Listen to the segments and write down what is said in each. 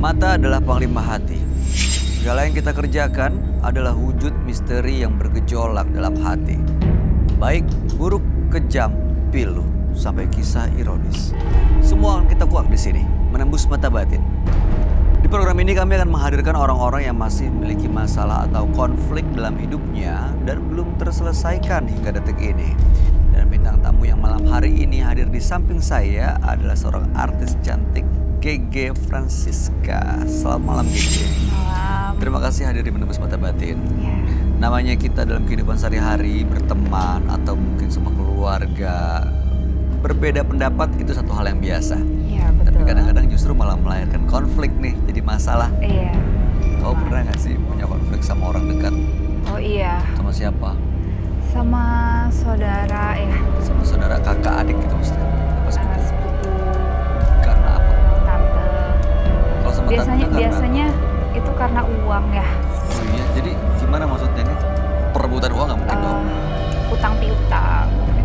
Mata adalah panglima hati. Segala yang kita kerjakan adalah wujud misteri yang bergejolak dalam hati. Baik, buruk, kejam, pilu, sampai kisah ironis. Semua akan kita kuak di sini, menembus mata batin. Di program ini kami akan menghadirkan orang-orang yang masih memiliki masalah atau konflik dalam hidupnya dan belum terselesaikan hingga detik ini. Dan bintang tamu yang malam hari ini hadir di samping saya adalah seorang artis cantik, Gege Francisca. Selamat malam, Gege. Malam. Terima kasih hadir di Menembus Mata Batin. Ya. Namanya kita dalam kehidupan sehari-hari, berteman atau mungkin sama keluarga. Berbeda pendapat itu satu hal yang biasa. Iya, betul. Tapi kadang-kadang justru malah melahirkan konflik nih, jadi masalah. Iya. Kau pernah gak sih punya konflik sama orang dekat? Oh iya. Sama siapa? Sama saudara ya. Sama saudara, kakak, adik gitu maksudnya? Apa sepupu? Sepupu, Karena apa? tante. Kalau sama Biasanya tante karena itu karena uang ya. Oh iya, jadi gimana maksudnya ini? Perebutan uang gak mungkin dong? Utang piutang.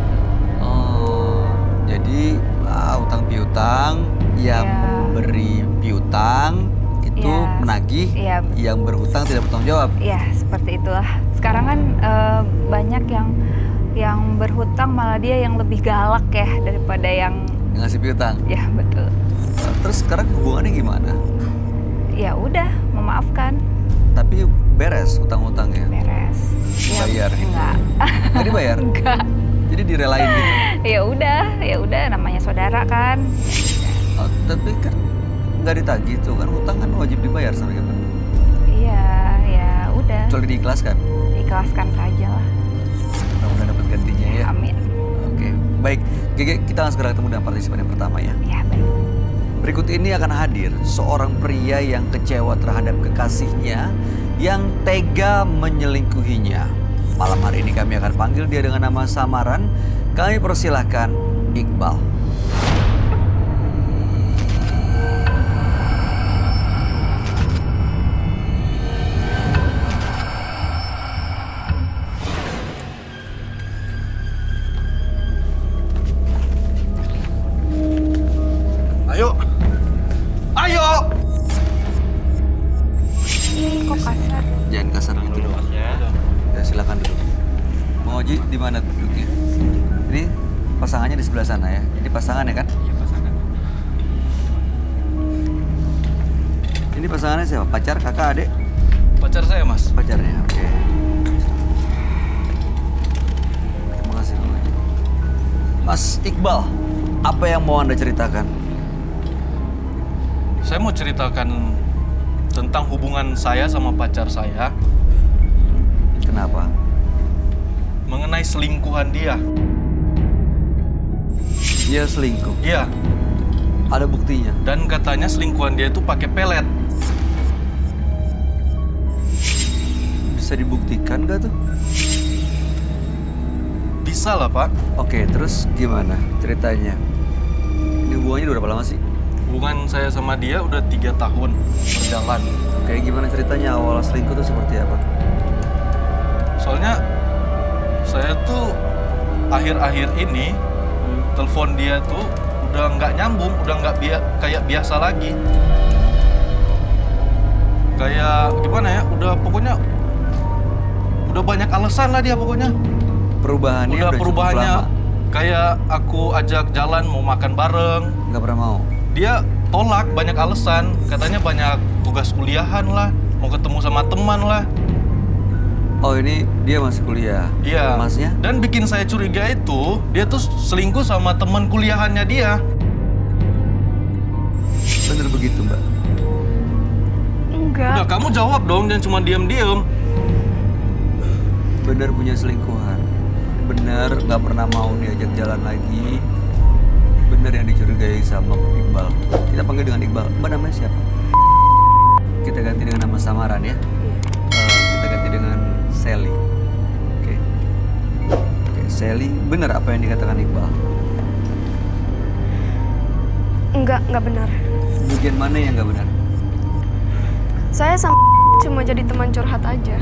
Oh, jadi utang piutang, yang Iya. memberi piutang itu Iya. menagih, Iya. yang berhutang tidak bertanggung jawab. Iya, seperti itulah. Sekarang kan banyak yang berhutang malah dia yang lebih galak ya daripada yang Yang ngasih piutang. ya betul. Terus sekarang hubungannya gimana? Ya udah, memaafkan, Tapi beres hutang-hutangnya? beres. Bayar gitu? Enggak. Nggak dibayar? Enggak. Jadi direlain gitu? Ya udah namanya saudara kan. Oh, tapi kan nggak ditagih tuh, kan hutang kan wajib dibayar sampai kapan? Iya, ya udah. Kecuali diikhlaskan? Ikhlaskan saja lah. Mudah-mudahan dapat gantinya ya. Amin. Oke, baik. Gege, kita akan segera ketemu dengan partisipan yang pertama ya. Ya baik. Berikut ini akan hadir seorang pria yang kecewa terhadap kekasihnya yang tega menyelingkuhinya. Malam hari ini kami akan panggil dia dengan nama samaran. Kami persilahkan Iqbal. Ayo. Ayo. Ih, kok kasar? Jangan kasar gitu dong. Ya, silakan duduk. Bang Oji di mana duduknya? Ini pasangannya di sebelah sana ya. Ini pasangan ya kan? Iya, pasangan. Ini pasangannya siapa? Pacar, kakak, adik? Pacar saya, Mas. Pacarnya, oke. Terima kasih Bang Oji. Mas Iqbal, apa yang mau Anda ceritakan? Saya mau ceritakan tentang hubungan saya sama pacar saya Kenapa? mengenai selingkuhan dia. Dia selingkuh. Iya, Ada buktinya. dan katanya selingkuhan dia itu pakai pelet. Bisa dibuktikan nggak tuh? Bisa lah, Pak. Oke, terus gimana ceritanya? Ini hubungannya udah berapa lama sih? Hubungan saya sama dia udah 3 tahun berjalan. Kayak gimana ceritanya awal selingkuh tuh seperti apa? Soalnya saya tuh akhir-akhir ini telepon dia tuh udah nggak nyambung, udah nggak kayak biasa lagi. Kayak gimana ya? Pokoknya udah banyak alasan lah dia pokoknya. Perubahannya Udah cukup perubahannya lama. kayak aku ajak jalan mau makan bareng, Nggak pernah mau. dia tolak banyak alasan. Katanya banyak tugas kuliahan lah, mau ketemu sama teman lah. Oh, ini dia masih kuliah. Iya. Masnya? Dan bikin saya curiga itu, dia tuh selingkuh sama teman kuliahannya dia. Bener begitu, Mbak? Enggak. Udah, kamu jawab dong, jangan cuma diem-diem. Bener punya selingkuhan. Bener nggak pernah mau diajak jalan lagi. Bener yang dicurigai sama Iqbal. Kita panggil dengan Iqbal. Mbak namanya siapa? Kita ganti dengan nama samaran ya. Kita ganti dengan Sally. Oke. Oke, Sally. Bener apa yang dikatakan Iqbal? Enggak benar. Bagian mana yang nggak benar? Saya sama cuma jadi teman curhat aja.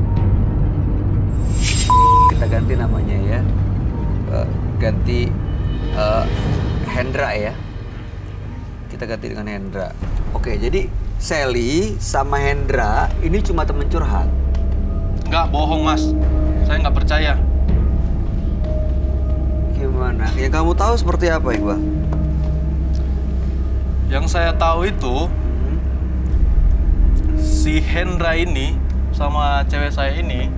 Kita ganti namanya ya. Ganti Hendra ya. Kita ganti dengan Hendra. Oke, jadi Sally sama Hendra ini cuma temen curhat? Nggak, bohong Mas. Saya nggak percaya. Gimana? Yang kamu tahu seperti apa, Iqbal? Yang saya tahu itu, si Hendra ini sama cewek saya ini,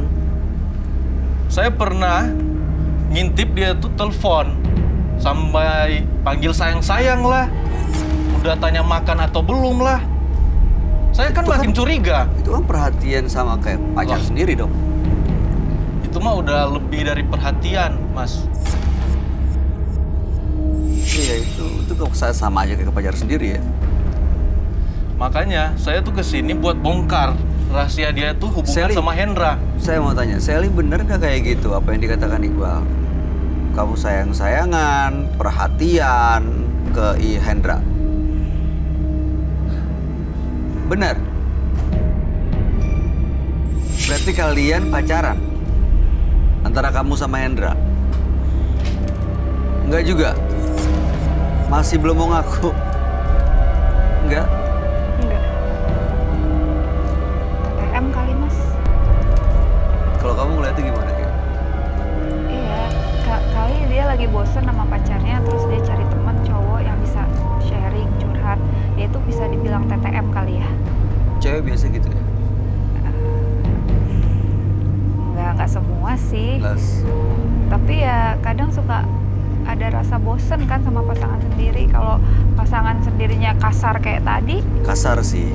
saya pernah ngintip dia tuh telepon. Sampai panggil sayang-sayang lah. Udah tanya makan atau belum lah. Saya kan makin curiga. Itu kan perhatian sama kayak pacar sendiri dong. Itu mah udah lebih dari perhatian, Mas. Iya, itu saya sama aja kayak ke pacar sendiri ya. Makanya saya tuh kesini buat bongkar rahasia dia tuh hubungan Sally, sama Hendra. Saya mau tanya, Sally bener nggak kayak gitu apa yang dikatakan Iqbal? Kamu sayang-sayangan, perhatian ke Hendra. Benar? Berarti kalian pacaran? Antara kamu sama Hendra? Enggak juga? Masih belum mau ngaku? Enggak? Enggak. TTM kali, Mas. Kalau kamu ngeliatnya gimana, Ki? Iya, kali dia lagi bosen sama pacarnya, terus dia cari teman cowok yang bisa sharing, curhat. Dia itu bisa dibilang TTM kali ya. Cewek biasa gitu ya? Nggak semua sih. Les. Tapi ya kadang suka ada rasa bosen kan sama pasangan sendiri. Kalau pasangan sendirinya kasar kayak tadi. Kasar sih.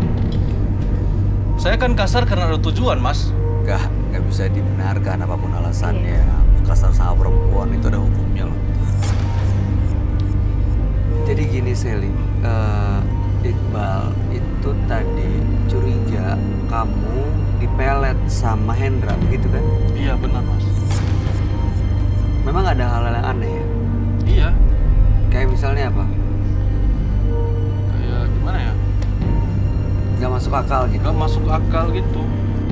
Saya kan kasar karena ada tujuan, Mas. Nggak bisa dibenarkan apapun alasannya. Kasar sama perempuan itu ada hukumnya loh. Jadi gini Sally, Iqbal itu tadi curiga kamu dipelet sama Hendra, begitu kan? Iya benar, Mas. Memang ada hal-hal yang aneh ya? Iya. Kayak misalnya apa? Kayak gimana ya? Nggak masuk akal gitu? Nggak masuk akal gitu.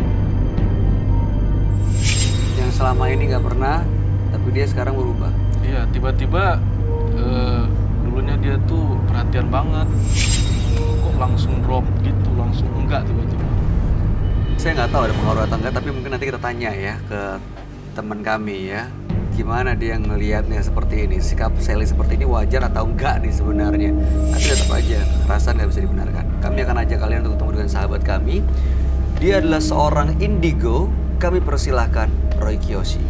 Yang selama ini nggak pernah, tapi dia sekarang berubah. Iya, tiba-tiba dulunya dia tuh perhatian banget. Kok langsung drop gitu, langsung enggak tiba-tiba. Saya nggak tahu ada pengaruh atau enggak, tapi mungkin nanti kita tanya ya ke teman kami ya. Gimana dia ngelihatnya seperti ini, sikap Sally seperti ini wajar atau enggak nih sebenarnya. Tapi tetap aja, kekerasan nggak bisa dibenarkan. Kami akan ajak kalian untuk ketemu dengan sahabat kami. Dia adalah seorang indigo, kami persilahkan Roy Kiyoshi.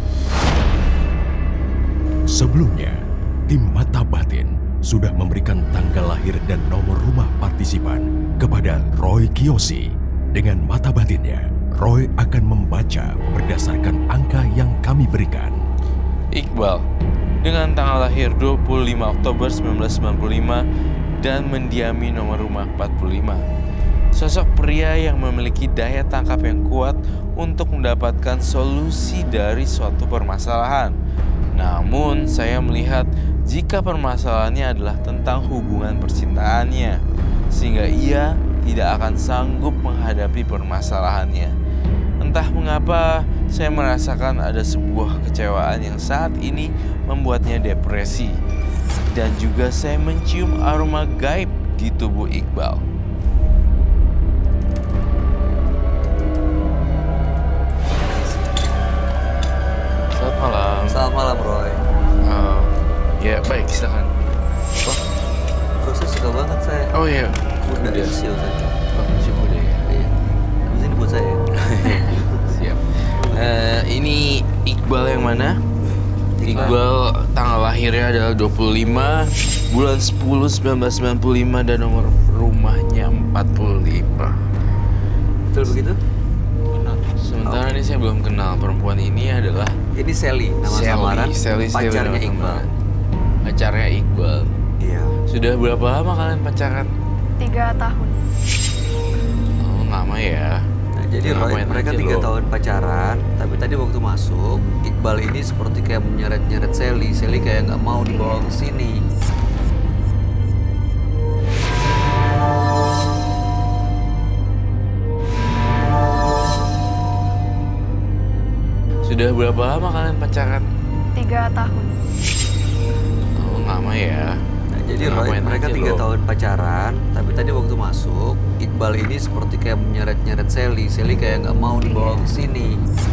Sebelumnya, tim Mata Batin sudah memberikan tanggal lahir dan nomor rumah partisipan kepada Roy Kiyoshi. Dengan mata batinnya, Roy akan membaca berdasarkan angka yang kami berikan. Iqbal, dengan tanggal lahir 25 Oktober 1995 dan mendiami nomor rumah 45. Sosok pria yang memiliki daya tangkap yang kuat untuk mendapatkan solusi dari suatu permasalahan. Namun, saya melihat jika permasalahannya adalah tentang hubungan percintaannya, sehingga ia tidak akan sanggup menghadapi permasalahannya. Entah mengapa, saya merasakan ada sebuah kecewaan yang saat ini membuatnya depresi. Dan juga saya mencium aroma gaib di tubuh Iqbal. Selamat malam. Selamat malam Roy. Ya baik, silakan. Wah, proses suka banget saya. Oh iya, Udah udah. siap saya. Oh, masih muda ya. Iya. Habis ini buat saya. Siap. Ini Iqbal yang mana? Iqbal tanggal lahirnya adalah 25 bulan 10 1995 dan nomor rumahnya 45. Betul begitu? Benar. Sementara ini saya belum kenal perempuan ini adalah Ini Sally, nama samaran pacarnya nama Iqbal. samaran. Pacarnya Iqbal. Iya. Sudah berapa lama kalian pacaran? 3 tahun. Oh, lama ya. Nah, jadi Nah, Roy, main mereka aja 3 lo. tahun pacaran, tapi tadi waktu masuk, Iqbal ini seperti kayak menyeret-nyeret Sally. Sally kayak nggak mau dibawa ke sini. Sudah berapa lama kalian pacaran? 3 tahun. Oh, lama ya. Nah, Jadi Roy, Ngapain mereka aja 3 lo? tahun pacaran, tapi tadi waktu masuk, Iqbal ini seperti kayak menyeret-nyeret Sally. Sally kayak nggak mau dibawa ke sini.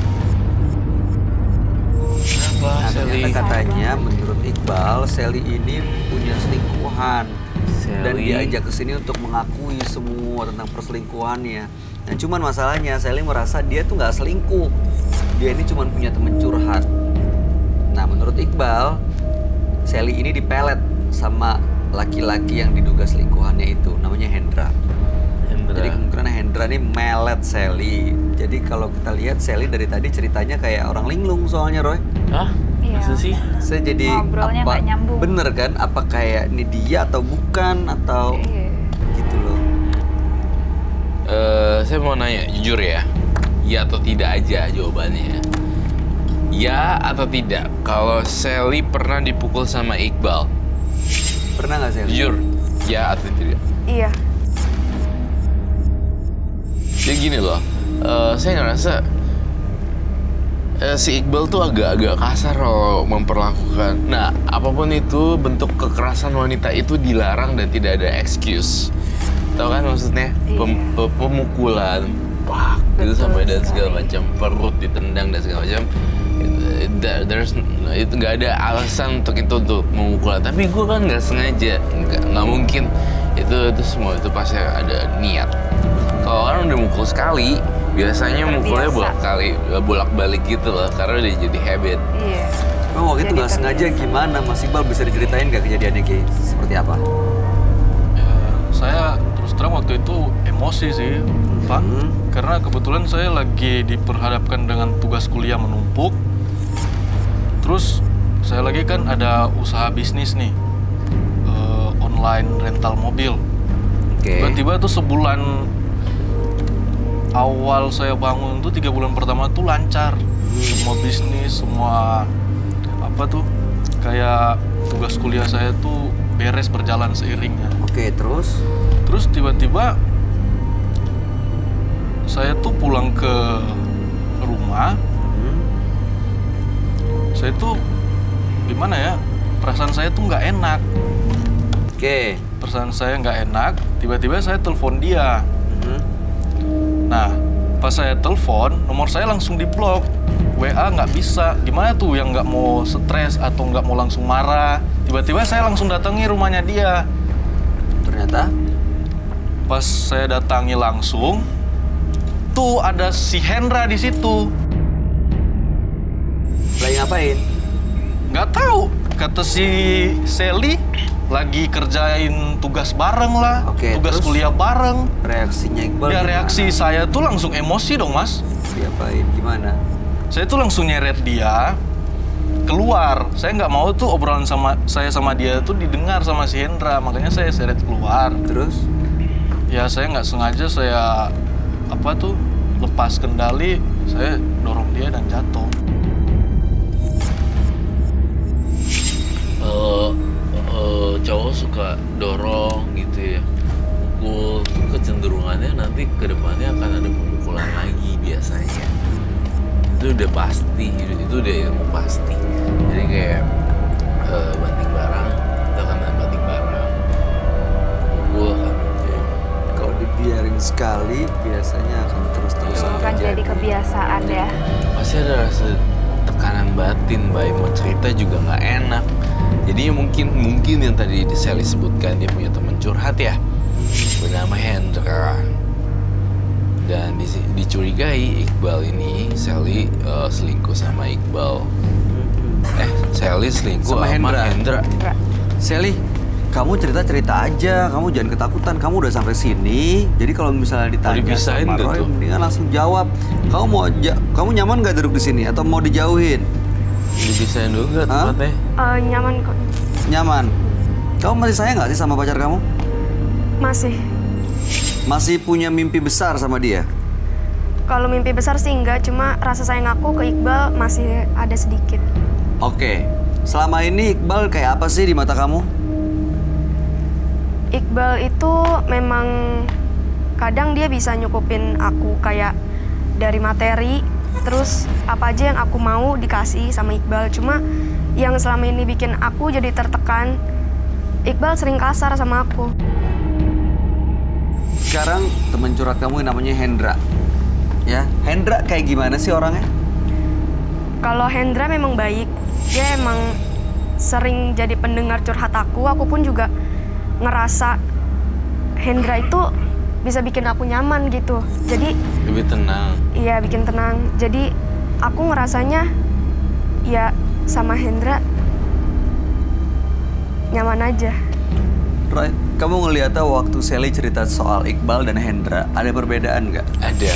Kenapa Nah, Sally? ternyata katanya menurut Iqbal, Sally ini punya selingkuhan. Dan Sally? diajak ke sini untuk mengakui semua tentang perselingkuhannya. Nah, cuman masalahnya Sally merasa dia tuh nggak selingkuh. Dia ini cuma punya temen curhat. Nah, menurut Iqbal, Sally ini dipelet sama laki-laki yang diduga selingkuhannya itu, namanya Hendra. Jadi kemungkinan Hendra ini melet Sally. Jadi kalau kita lihat Sally dari tadi ceritanya kayak orang linglung soalnya Roy. Hah? Iya. Masa sih? Saya jadi Ngobrolnya nggak nyambung. bener kan? Apa kayak ini dia atau bukan atau Iya. gitu loh. Saya mau nanya, jujur ya. Ya atau tidak aja jawabannya. Ya atau tidak, kalau Sally pernah dipukul sama Iqbal? Pernah nggak Sally? Jujur, ya atau tidak? Iya. Jadi gini loh, saya ngerasa si Iqbal tuh agak-agak kasar loh memperlakukan. Nah, apapun itu bentuk kekerasan wanita itu dilarang dan tidak ada excuse. Tahu kan maksudnya? Iya. Pemukulan, pak, gitu Betul sampai dan sekali. segala macam, perut ditendang dan segala macam. Itu nggak ada alasan untuk itu untuk memukul. Tapi gue kan nggak sengaja, nggak mungkin. Itu semua itu pasti ada niat. Kalau orang udah mukul sekali, biasanya mukulnya Terbiasa. bolak-balik gitu loh, karena udah jadi habit. Iya. Emang waktu itu Jadi nggak sengaja terbiasa. gimana? Mas Iqbal bisa diceritain nggak kejadiannya kayak seperti apa? Ya, saya terus terang waktu itu emosi sih, Pak. Karena kebetulan saya lagi diperhadapkan dengan tugas kuliah menumpuk. Terus saya lagi kan ada usaha bisnis nih, online rental mobil. Oke. Tiba-tiba tuh sebulan awal saya bangun tuh 3 bulan pertama tuh lancar. Semua bisnis, semua apa tuh kayak tugas kuliah saya tuh beres berjalan seiringnya. Oke, terus? Terus tiba-tiba saya tuh pulang ke rumah. Saya tuh gimana ya? Perasaan saya tuh nggak enak. Oke. Perasaan saya nggak enak. Tiba-tiba saya telepon dia. Nah, pas saya telepon, nomor saya langsung diblok. WA nggak bisa. Gimana tuh yang nggak mau stres atau nggak mau langsung marah? Tiba-tiba saya langsung datangi rumahnya dia. Ternyata? Pas saya datangi langsung, tuh ada si Hendra di situ. Lagi ngapain? Nggak tahu, kata si Sally lagi kerjain tugas bareng lah, Oke, tugas terus? kuliah bareng. Reaksinya Iqbal Ya gimana? reaksi saya tuh langsung emosi dong mas. Diapain? Gimana? Saya tuh langsung nyeret dia keluar. Saya nggak mau tuh obrolan sama dia tuh didengar sama si Hendra, makanya saya seret keluar. Terus? Ya saya nggak sengaja saya lepas kendali, saya dorong dia dan jatuh. Cowok suka dorong gitu ya, pukul, kecenderungannya nanti ke depannya akan ada pemukulan lagi biasanya. Itu udah pasti, itu udah ilmu pasti. Jadi kayak banting barang, kita akan banting barang, pukul akan pukul. Kalau dibiarin sekali, biasanya akan terus-terusan Itu kan jadi kebiasaan ya. Pasti ada rasa tekanan batin, baik mau cerita juga nggak enak. Jadi mungkin yang tadi Sally sebutkan, dia punya teman curhat ya, bernama Hendra. Dan dicurigai Iqbal ini, Sally selingkuh sama Iqbal. Sally selingkuh Sama sama Hendra. Hendra. Sally, kamu cerita-cerita aja, kamu jangan ketakutan, kamu udah sampai sini. Jadi kalau misalnya ditanya dipisahin sama nggak Roy, tuh? mendingan langsung jawab. Kamu nyaman nggak duduk di sini atau mau dijauhin? Dipisahin dulu nggak Hah? tempatnya? Nyaman kok. Nyaman. Kamu masih sayang nggak sih sama pacar kamu? Masih. Masih punya mimpi besar sama dia? Kalau mimpi besar sih enggak, cuma rasa sayang aku ke Iqbal masih ada sedikit. Oke. Selama ini Iqbal kayak apa sih di mata kamu? Iqbal itu memang kadang dia bisa nyukupin aku kayak dari materi, terus apa aja yang aku mau dikasih sama Iqbal. Cuma yang selama ini bikin aku jadi tertekan Iqbal sering kasar sama aku. Sekarang teman curhat kamu yang namanya Hendra. Ya, Hendra kayak gimana sih orangnya? Kalau Hendra memang baik. Dia emang sering jadi pendengar curhat aku. Aku pun juga ngerasa Hendra itu bisa bikin aku nyaman gitu. Jadi Lebih tenang. iya, bikin tenang. Jadi aku ngerasanya ya sama Hendra nyaman aja. Roy, kamu ngeliatnya waktu Sally cerita soal Iqbal dan Hendra, ada perbedaan nggak? Ada.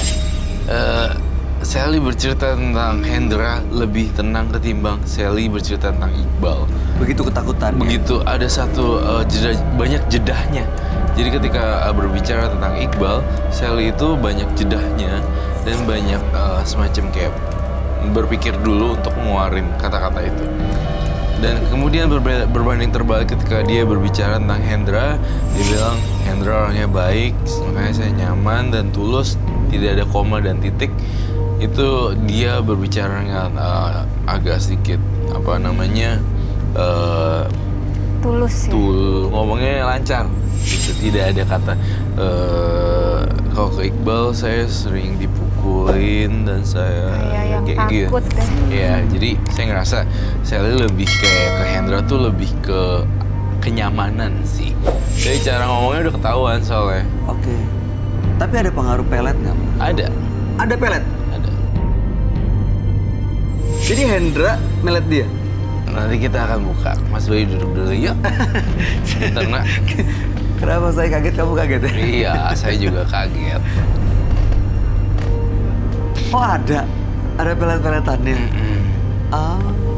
Sally bercerita tentang Hendra lebih tenang ketimbang Sally bercerita tentang Iqbal. Begitu ketakutan. Begitu ada satu banyak jedahnya. Jadi ketika berbicara tentang Iqbal, Sally itu banyak jedahnya dan banyak semacam kayak berpikir dulu untuk ngeluarin kata-kata itu. Dan kemudian berbanding terbalik ketika dia berbicara tentang Hendra, dia bilang Hendra orangnya baik, makanya saya nyaman dan tulus, tidak ada koma dan titik. Itu dia berbicara dengan agak sedikit apa namanya Tulus ya. ngomongnya lancar. Gitu, tidak ada kata kalau ke Iqbal saya sering dipukulin dan saya Kayak yang kayak takut gitu. deh. Ya, jadi saya ngerasa Sally lebih kayak ke Hendra tuh lebih ke kenyamanan sih. Dari cara ngomongnya udah ketahuan soalnya. Oke. Tapi ada pengaruh pelet nggak? Ada, Ada pelet. ada. Jadi Hendra melet dia. Nanti kita akan buka. Mas Bayu duduk dulu yuk. Sebentar nak. Kenapa saya kaget, kamu kaget ya? Iya, saya juga kaget. Oh ada pelet-peletannya. Ah,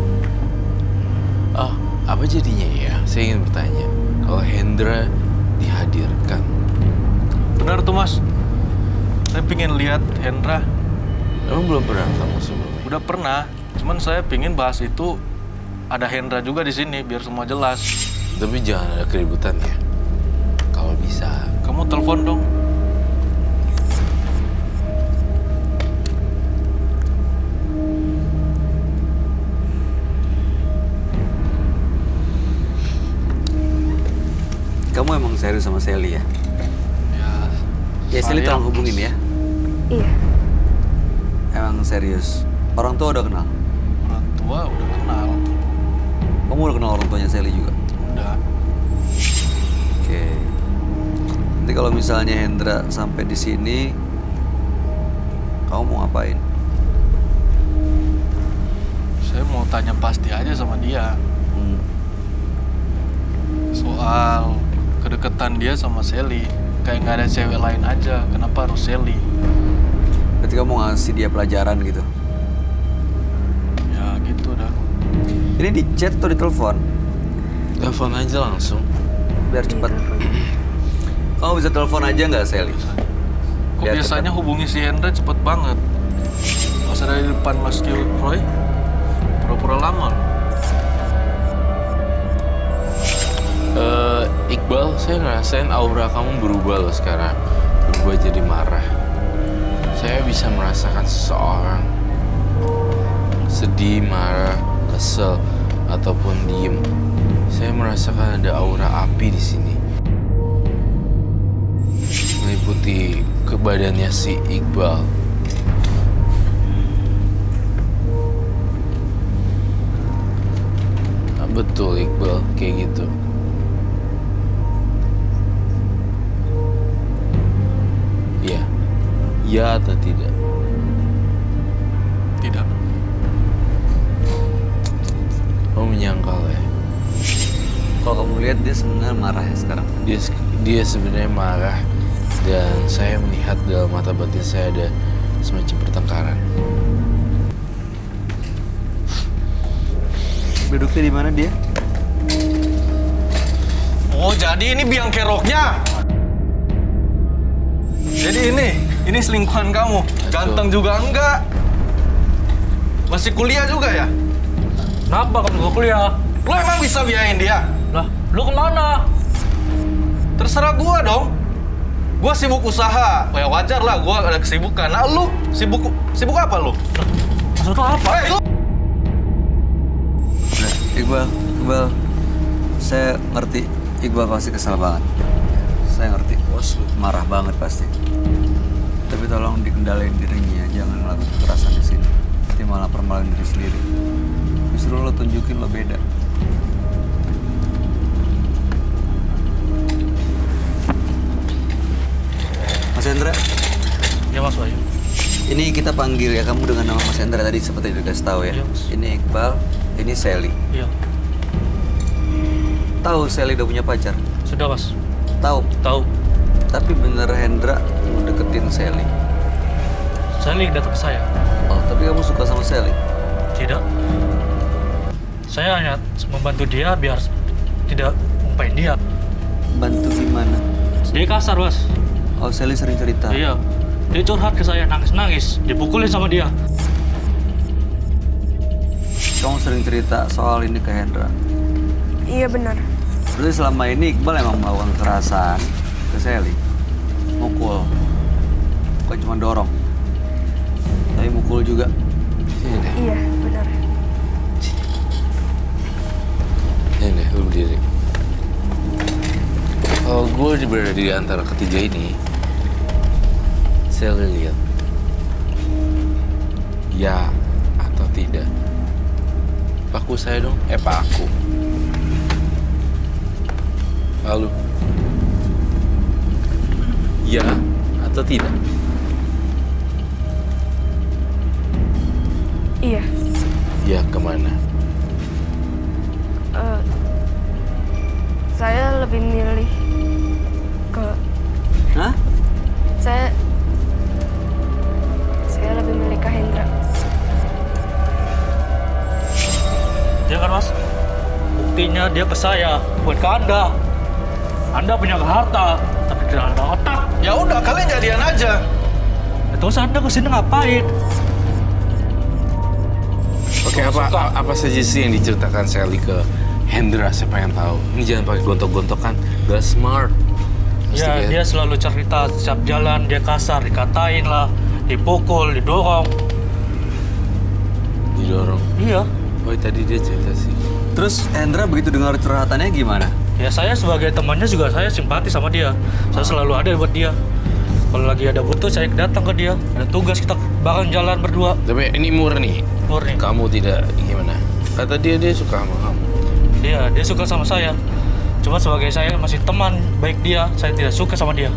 Oh, apa jadinya ya? Saya ingin bertanya. Kalau Hendra dihadirkan, Benar tuh Mas. Saya pingin lihat Hendra. emang belum pernah ketemu sebelumnya? Udah pernah. Cuman saya pingin bahas itu ada Hendra juga di sini biar semua jelas. Tapi jangan ada keributan ya. Kalau bisa. Kamu telepon dong. kamu emang serius sama Sally ya? Ya Sally sayang. tolong hubungin ya. Iya. Emang serius. Orang tua udah kenal. Orang tua udah kenal. Kamu udah kenal orang tuanya Sally juga? Udah. Oke. Nanti kalau misalnya Hendra sampai di sini, kamu mau ngapain? Saya mau tanya pasti aja sama dia. Soal kedekatan dia sama Sally. Kayak nggak ada cewek lain aja. Kenapa harus Sally? Berarti kamu ngasih dia pelajaran gitu. Ya gitu dah. Ini di chat atau di telepon? Telepon aja langsung. Biar cepat. Kamu bisa telepon aja nggak Sally? Kok Biar biasanya hubungi si Hendra cepet banget. Pas ada di depan Mas Roy, pura-pura lama loh. Iqbal, saya ngerasain aura kamu berubah loh sekarang. Berubah jadi marah. Saya bisa merasakan seseorang sedih, marah, kesel, ataupun diem. Saya merasakan ada aura api di sini. Meliputi ke badannya si Iqbal. Nah, betul Iqbal, kayak gitu. Iya. Ya atau tidak? Tidak. Kamu menyangkal ya? Kalau kamu lihat dia sebenarnya marah ya sekarang. Dia sebenarnya marah dan saya melihat dalam mata batin saya ada semacam pertengkaran. Duduknya di mana dia? Oh, jadi ini biang keroknya. Jadi ini selingkuhan kamu. Ganteng juga enggak? Masih kuliah juga ya? Kenapa kamu gak kuliah? Lo emang bisa biayain dia? Lah, lu kemana? Terserah gua dong. Gua sibuk usaha. Ya wajar lah, gua ada kesibukan. Nah, lu sibuk apa lu? Maksud lu apa? Lu Nah, Iqbal, saya ngerti Iqbal pasti kesal banget. Saya ngerti. Bos lu. Marah banget pasti. Tapi tolong dikendaliin dirinya, jangan melakukan kekerasan di sini. Nanti malah permaluin diri sendiri. Justru lo tunjukin lo beda. Mas Hendra, Ya Mas Wahyu. ini kita panggil ya kamu dengan nama Mas Hendra tadi seperti dikasih tahu ya. Iya, Mas. Ini Iqbal, ini Sally. Iya. Tahu Sally udah punya pacar? Sudah Mas. Tahu. Tahu. Tapi bener Hendra mau deketin Sally. Sally datang ke saya. Oh, tapi kamu suka sama Sally? Tidak. Saya hanya membantu dia biar tidak ngumpain dia. Bantu gimana? Dia kasar Mas. Oh, Sally sering cerita. Iya. Dia curhat ke saya, nangis-nangis. Dipukulin sama dia. Kamu sering cerita soal ini ke Hendra. Iya benar. Berarti selama ini Iqbal emang melakukan kekerasan ke Sally. Mukul. Bukan cuma dorong. Tapi mukul juga. Iya benar. Ini lu berdiri. Kalau gue berada di antara ketiga ini, saya lihat ya atau tidak. Paku saya dong, paku. Lalu, ya atau tidak? Iya. Ya kemana? Saya lebih milih ke Hah? saya lebih milih ke Hendra. Dia kan Mas. Buktinya dia ke saya, bukan ke Anda. Anda punya harta, tapi tidak ada otak. Ya udah, kalian jadian aja. Terus Anda kesini ngapain? Oke, apa saja sih yang diceritakan Sally ke Hendra? Saya pengen tahu. Ini jangan pakai gontok-gontokan, gak smart. Mesti Ya, kayak- dia selalu cerita setiap jalan, dia kasar, dikatain lah, dipukul, didorong. didorong. Iya. Oh, tadi dia cerita sih. Terus Hendra begitu dengar curhatannya gimana? Ya saya sebagai temannya juga saya simpati sama dia. Saya selalu ada buat dia. Kalau lagi ada butuh saya datang ke dia. Ada tugas kita bareng jalan berdua. Tapi ini murni. Murni. Kamu tidak gimana? Kata dia suka sama kamu. Dia suka sama saya. Cuma sebagai saya masih teman baik dia, saya tidak suka sama dia.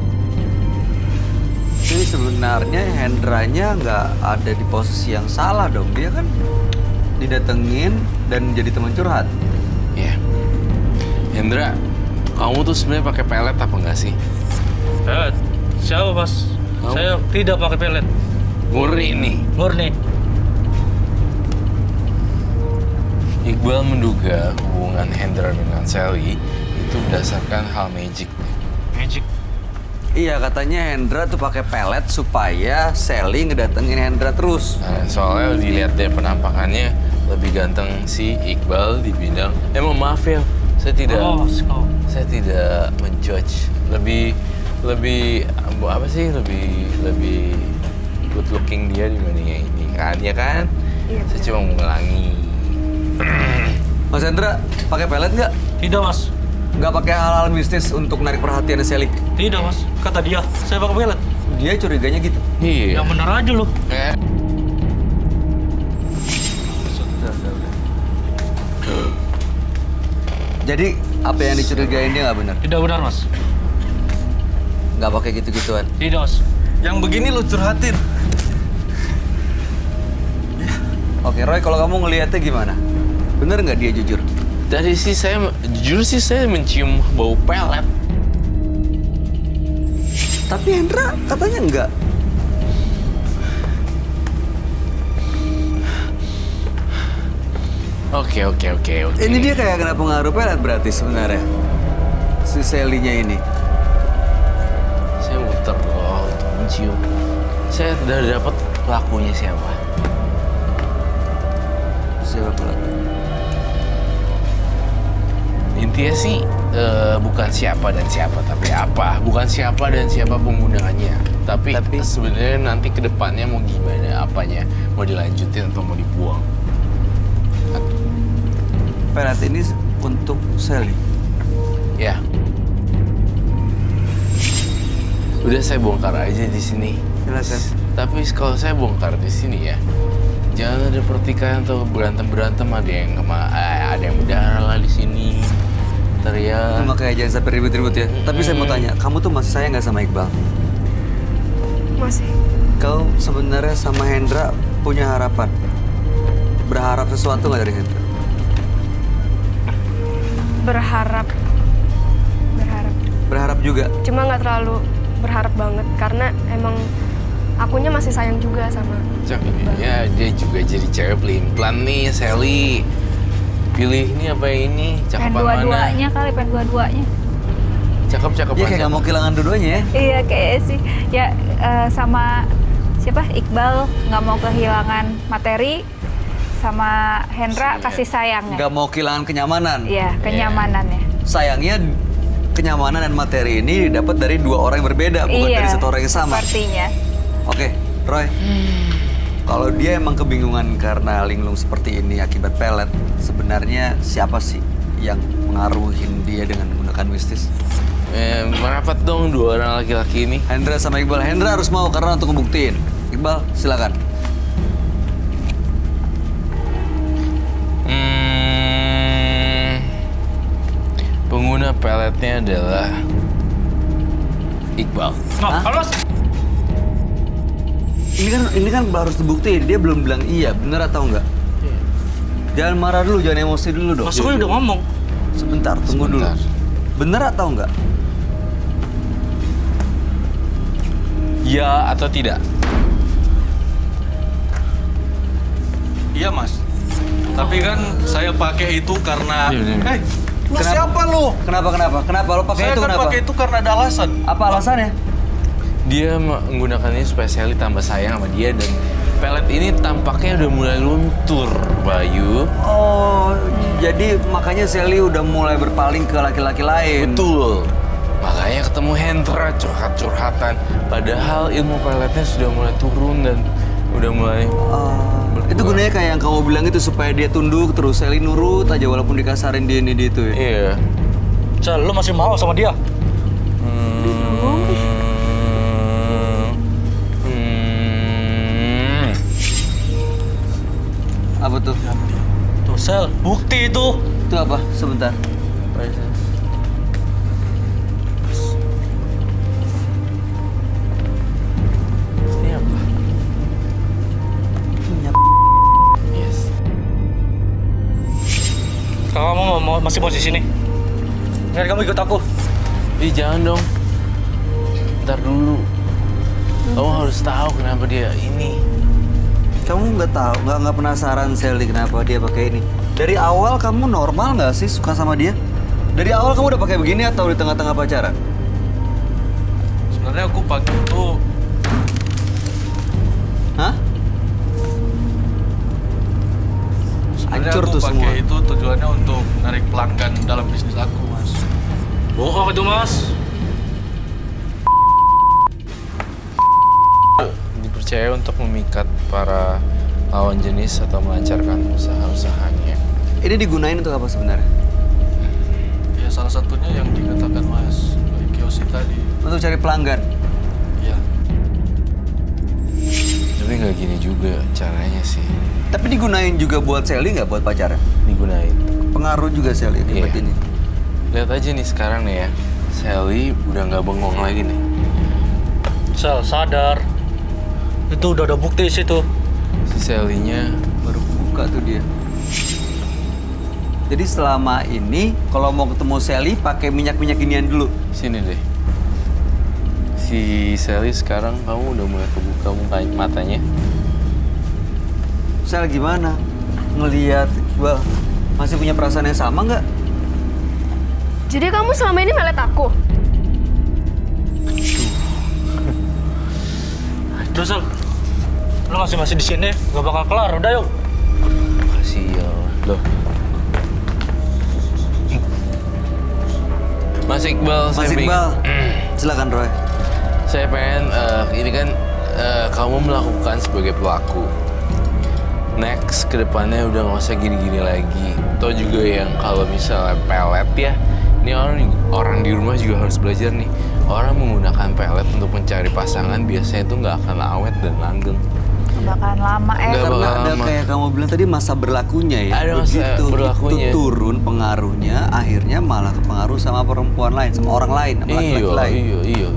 Jadi sebenarnya Hendranya nggak ada di posisi yang salah dong. Dia kan didatengin dan jadi teman curhat. Iya. Hendra, kamu tuh sebenarnya pakai pelet apa enggak sih? Pelet? Siapa Mas? Kamu? Saya tidak pakai pelet. Murni nih. Murni. Iqbal menduga hubungan Hendra dengan Sally itu berdasarkan hal magic. Magic. Iya, katanya Hendra tuh pakai pelet supaya Sally ngedatengin Hendra terus. Nah, soalnya dilihat dari penampakannya lebih ganteng si Iqbal dibanding. Maaf ya, saya tidak saya tidak menjudge. Lebih apa sih? Lebih good looking dia dibanding yang ini kan, ya kan? Iya. Saya cuma mengulangi. Mas Hendra pakai pelet nggak? Tidak Mas. Nggak pakai hal-hal mistis untuk narik perhatian Sally? Tidak Mas. Kata dia, saya pakai pelet. Dia curiganya gitu. Iya. Yang benar aja loh. Jadi apa yang dicurigain dia nggak benar? Tidak benar Mas. Nggak pakai gitu-gituan. Tidak Mas. Yang begini lu curhatin. Oke, Roy, kalau kamu ngelihatnya gimana? Bener nggak dia jujur? Tadi sih jujur sih saya mencium bau pelet. Tapi Hendra katanya enggak. Oke. Ini dia kayak kena pengaruh pelet berarti sebenarnya. Si Sally-nya ini. Saya muter loh untuk mencium. Saya udah dapat pelakunya siapa. Siapa pelaku? Intinya sih bukan siapa dan siapa, tapi apa. Bukan siapa dan siapa penggunaannya. Tapi sebenarnya nanti ke depannya mau gimana, apanya. Mau dilanjutin atau mau dibuang. Pelet ini untuk Sally. Ya. Udah saya bongkar aja di sini. Silakan. Tapi kalau saya bongkar di sini ya, jangan ada pertikaian atau berantem ada yang berdarah lah di sini. Ntar ya. Makanya jangan sampai ribut-ribut ya. Tapi saya mau tanya, kamu tuh masih sayang nggak sama Iqbal? Masih. Kau sebenarnya sama Hendra punya harapan? Berharap sesuatu nggak dari Hendra? Berharap. Berharap juga? Cuma nggak terlalu berharap banget karena emang akunya masih sayang juga sama Iqbal. Ya dia juga jadi cewek pelin-pelan nih, Sally. Pilih ini apa yang ini? Cakepan Pengen mana? dua-duanya kali, pengen dua-duanya. Cakep-cakep Iya kayak nggak mau kehilangan dua-duanya ya? Iya kayak sih. Ya sama siapa? Iqbal nggak mau kehilangan materi, sama Hendra kasih sayangnya. Nggak mau kehilangan kenyamanan? Iya, kenyamanannya. Sayangnya kenyamanan dan materi ini didapat dari dua orang yang berbeda, bukan Iya, dari satu orang yang sama. sepertinya. Oke, Roy. Kalau dia emang kebingungan karena linglung seperti ini akibat pelet, sebenarnya siapa sih yang mengaruhin dia dengan menggunakan mistis? Merapat dong dua orang laki-laki ini. Hendra sama Iqbal. Hendra harus mau karena untuk ngebuktiin. Iqbal, silakan. Pengguna peletnya adalah Iqbal. Nah, kalau Ini kan harus dibuktiin. Dia belum bilang iya, bener atau enggak? Jangan marah dulu, jangan emosi dulu dong. Mas Roy udah ngomong. Sebentar, tunggu dulu. Bener atau enggak? Ya atau tidak? Iya mas. Tapi kan saya pakai itu karena... Iya. Lu siapa lu? Kenapa? Kenapa lo pakai Saya itu kan kenapa? pakai itu karena ada alasan. Apa alasannya? Dia menggunakannya supaya Sally tambah sayang sama dia dan pelet ini tampaknya udah mulai luntur, Bayu. Oh, jadi makanya Sally udah mulai berpaling ke laki-laki lain. Betul. Makanya ketemu Hendra curhat-curhatan. Padahal ilmu peletnya sudah mulai turun dan udah mulai Itu gunanya kayak yang kamu bilang itu supaya dia tunduk terus Sally nurut aja walaupun dikasarin dia ini dia itu ya. Iya. Sel, lu masih mau sama dia? Apa tuh? Tuh Sel, bukti itu. Itu apa? Sebentar. Ini apa? Yes. Kalau kamu masih mau di sini, nggak kamu ikut aku. Ih, jangan dong. Ntar dulu. Kamu harus tahu kenapa dia ini. Kamu nggak tahu, nggak penasaran Sally kenapa dia pakai ini? Dari awal kamu normal nggak sih suka sama dia? Dari awal kamu udah pakai begini atau di tengah-tengah pacaran? Sebenarnya aku pakai itu... Hah? Sebenarnya Hancur aku tuh pakai semua. itu tujuannya untuk menarik pelanggan dalam bisnis aku, mas. Bohong itu mas. Dipercaya untuk memikat para lawan jenis atau melancarkan usaha-usahanya. Ini digunain untuk apa sebenarnya? Ya salah satunya yang dikatakan mas Kiyoshi tadi. Untuk cari pelanggan. Ya. Tapi nggak gini juga caranya sih. Tapi digunain juga buat Sally nggak buat pacaran? Digunain. Pengaruh juga Sally akibat Iya. ini. Lihat aja nih sekarang nih ya. Sally udah nggak bengong lagi nih. Sel, sadar. Itu udah ada bukti di situ. Si Sally-nya Baru buka tuh dia. Jadi selama ini kalau mau ketemu Sally pakai minyak-minyak inian dulu. sini deh. Si Sally sekarang kamu udah mulai kebuka matanya. Sally gimana? Ngelihat Iqbal masih punya perasaan yang sama nggak? Jadi kamu selama ini melet aku? Udah Sel, lu masih di sini, gak bakal kelar. Udah yuk. Makasih ya. Loh. Mas Iqbal, Mas Iqbal, silakan Roy. Saya pengen ini kan kamu melakukan sebagai pelaku. Next, kedepannya udah nggak usah gini-gini lagi. Atau juga yang kalau misalnya pelet ya, Ini orang di rumah juga harus belajar nih. Orang menggunakan pelet untuk mencari pasangan biasanya itu nggak akan awet dan langgeng. Bakalan lama Nggak Karena bakal ada lama. kayak kamu bilang tadi masa berlakunya ya. Ada masa Begitu berlakunya. itu turun pengaruhnya, akhirnya malah kepengaruh sama perempuan lain, sama orang lain, sama laki-laki lain. Iya.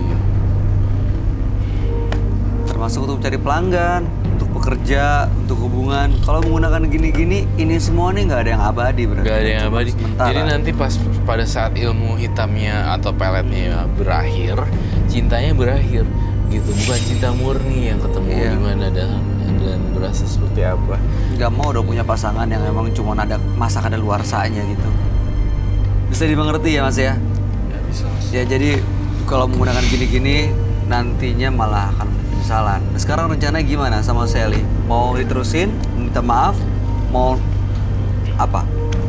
Termasuk untuk cari pelanggan, untuk pekerja, untuk hubungan. Kalau menggunakan gini-gini, ini semua nih nggak ada yang abadi berarti. Gak ada yang Cuma abadi. sementara. Jadi nanti pada saat ilmu hitamnya atau peletnya berakhir, cintanya berakhir gitu. Bukan cinta murni yang ketemu Iya. gimana dan berasa seperti apa. nggak mau udah punya pasangan yang emang cuma ada masa kadaluarsanya gitu. Bisa dimengerti ya Mas ya? Ya bisa Mas. Ya jadi kalau menggunakan gini-gini nantinya malah akan penyesalan. Nah, sekarang rencananya gimana sama Sally? Mau diterusin, minta maaf, mau apa?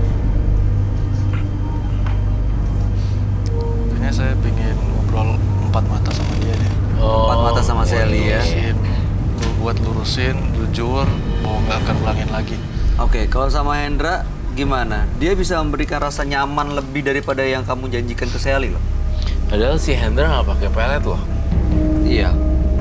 Kayaknya saya pengen ngobrol empat mata sama dia deh. Empat mata sama Sally ya. Buat lurusin, jujur, bahwa nggak akan ulangin lagi. Oke, kalau sama Hendra gimana? Dia bisa memberikan rasa nyaman lebih daripada yang kamu janjikan ke Sally loh. Padahal si Hendra nggak pakai pelet loh. Iya.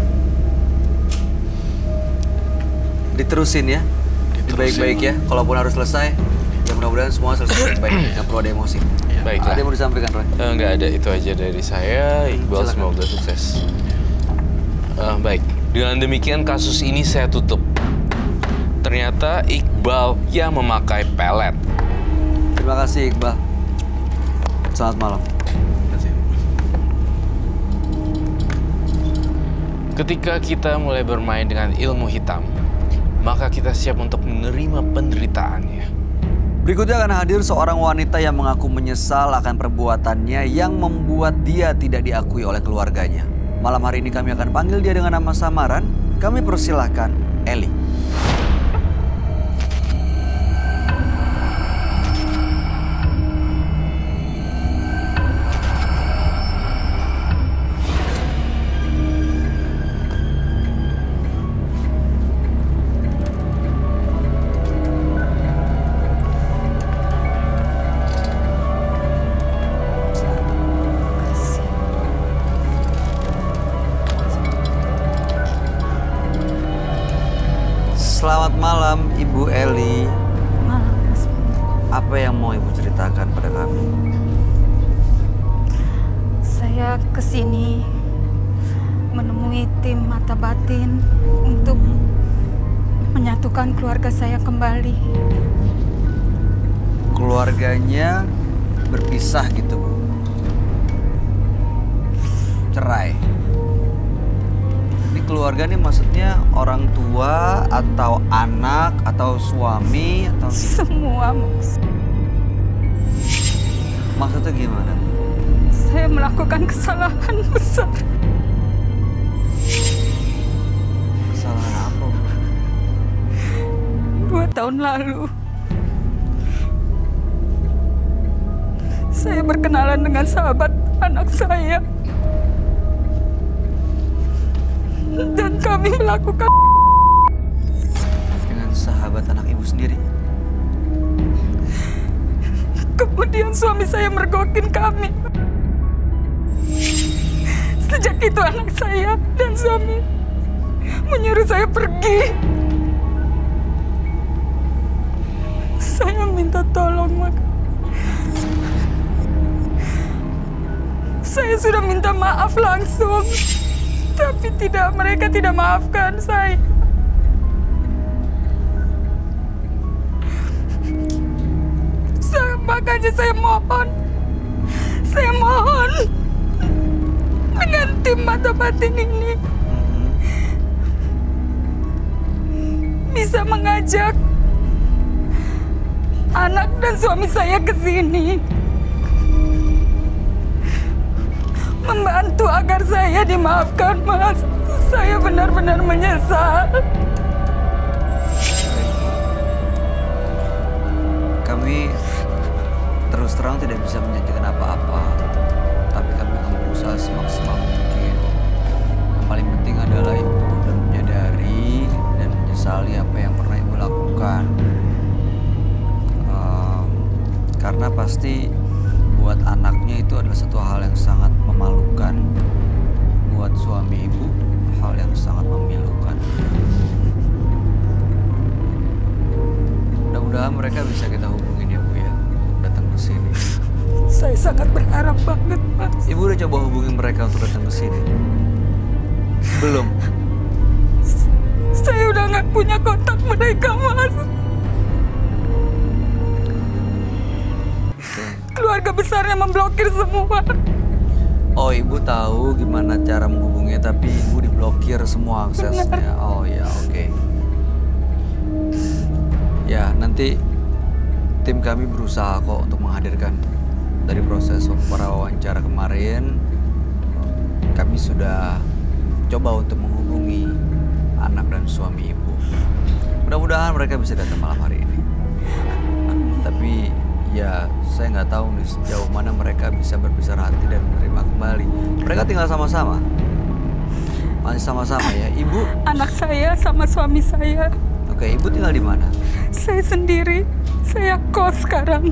Diterusin ya. Diterusin. Baik-baik ya. Kalaupun harus selesai, ya mudah-mudahan semua selesai baik-baik. Nggak perlu ada emosi. Iya. Baiklah. Ada yang mau disampaikan, Roy? Nggak ada, itu aja dari saya. Iqbal Silakan. semoga sukses. Baik, dengan demikian kasus ini saya tutup. Ternyata Iqbal yang memakai pelet. Terima kasih Iqbal. Selamat malam. Ketika kita mulai bermain dengan ilmu hitam, maka kita siap untuk menerima penderitaannya. Berikutnya akan hadir seorang wanita yang mengaku menyesal akan perbuatannya yang membuat dia tidak diakui oleh keluarganya. Malam hari ini kami akan panggil dia dengan nama samaran. Kami persilahkan Eli. Selamat malam Ibu Eli. Malam, Mas. Apa yang mau Ibu ceritakan pada kami? Saya kesini menemui tim mata batin untuk menyatukan keluarga saya kembali. Keluarganya berpisah gitu Bu? Cerai? Ini keluarga nih maksudnya orang tua atau anak atau suami atau Semua, Mas. maksudnya gimana? Saya melakukan kesalahan besar. Kesalahan apa Bu? 2 tahun lalu, saya berkenalan dengan sahabat anak saya. Dan kami melakukan Dengan sahabat anak Ibu sendiri? kemudian suami saya mergokin kami. Sejak itu anak saya dan suami menyuruh saya pergi. Saya minta tolong, Mak. Saya sudah minta maaf langsung, tapi mereka tidak maafkan saya. Makanya saya mohon dengan tim mata batin ini bisa mengajak anak dan suami saya ke sini, membantu agar saya dimaafkan, Mas. Saya benar-benar menyesal. Kami terus terang tidak bisa menjanjikan apa-apa, tapi kami akan berusaha semaksimal mungkin. Yang paling penting adalah Ibu dan menyadari dan menyesali apa yang pernah Ibu lakukan. Karena pasti buat anaknya itu adalah satu hal yang sangat memalukan. Buat suami ibu, hal yang sangat memilukan. Mudah-mudahan mereka bisa kita hubungin ya Bu ya, datang ke sini. Saya sangat berharap banget, Mas. Ibu udah coba hubungin mereka untuk datang ke sini? Belum? Saya udah nggak punya kontak mereka, Mas. Keluarga besarnya memblokir semua. Oh, ibu tahu gimana cara menghubunginya, tapi ibu diblokir semua aksesnya. Oh ya, oke. Ya, nanti tim kami berusaha kok untuk menghadirkan. Dari proses wawancara kemarin, kami sudah coba untuk menghubungi anak dan suami ibu. Mudah-mudahan mereka bisa datang malam hari ini. Tapi ya, saya nggak tahu nih sejauh mana mereka bisa berbesar hati dan menerima kembali. Mereka tinggal sama-sama. Masih sama-sama ya, Ibu? Anak saya sama suami saya. Oke, Ibu tinggal di mana? Saya sendiri. Saya kos sekarang.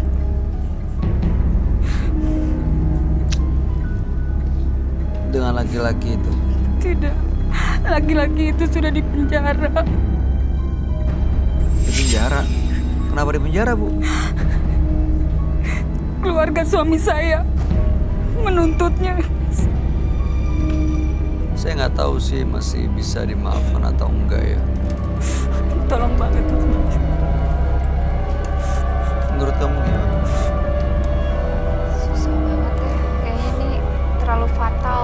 Dengan laki-laki itu? Tidak. Laki-laki itu sudah di penjara. Di penjara? Kenapa di penjara, Bu? Keluarga suami saya menuntutnya. Saya nggak tahu sih masih bisa dimaafkan atau enggak ya. Tolong banget, Mas. Menurut kamu gimana? Susah banget ya. Kayaknya ini terlalu fatal.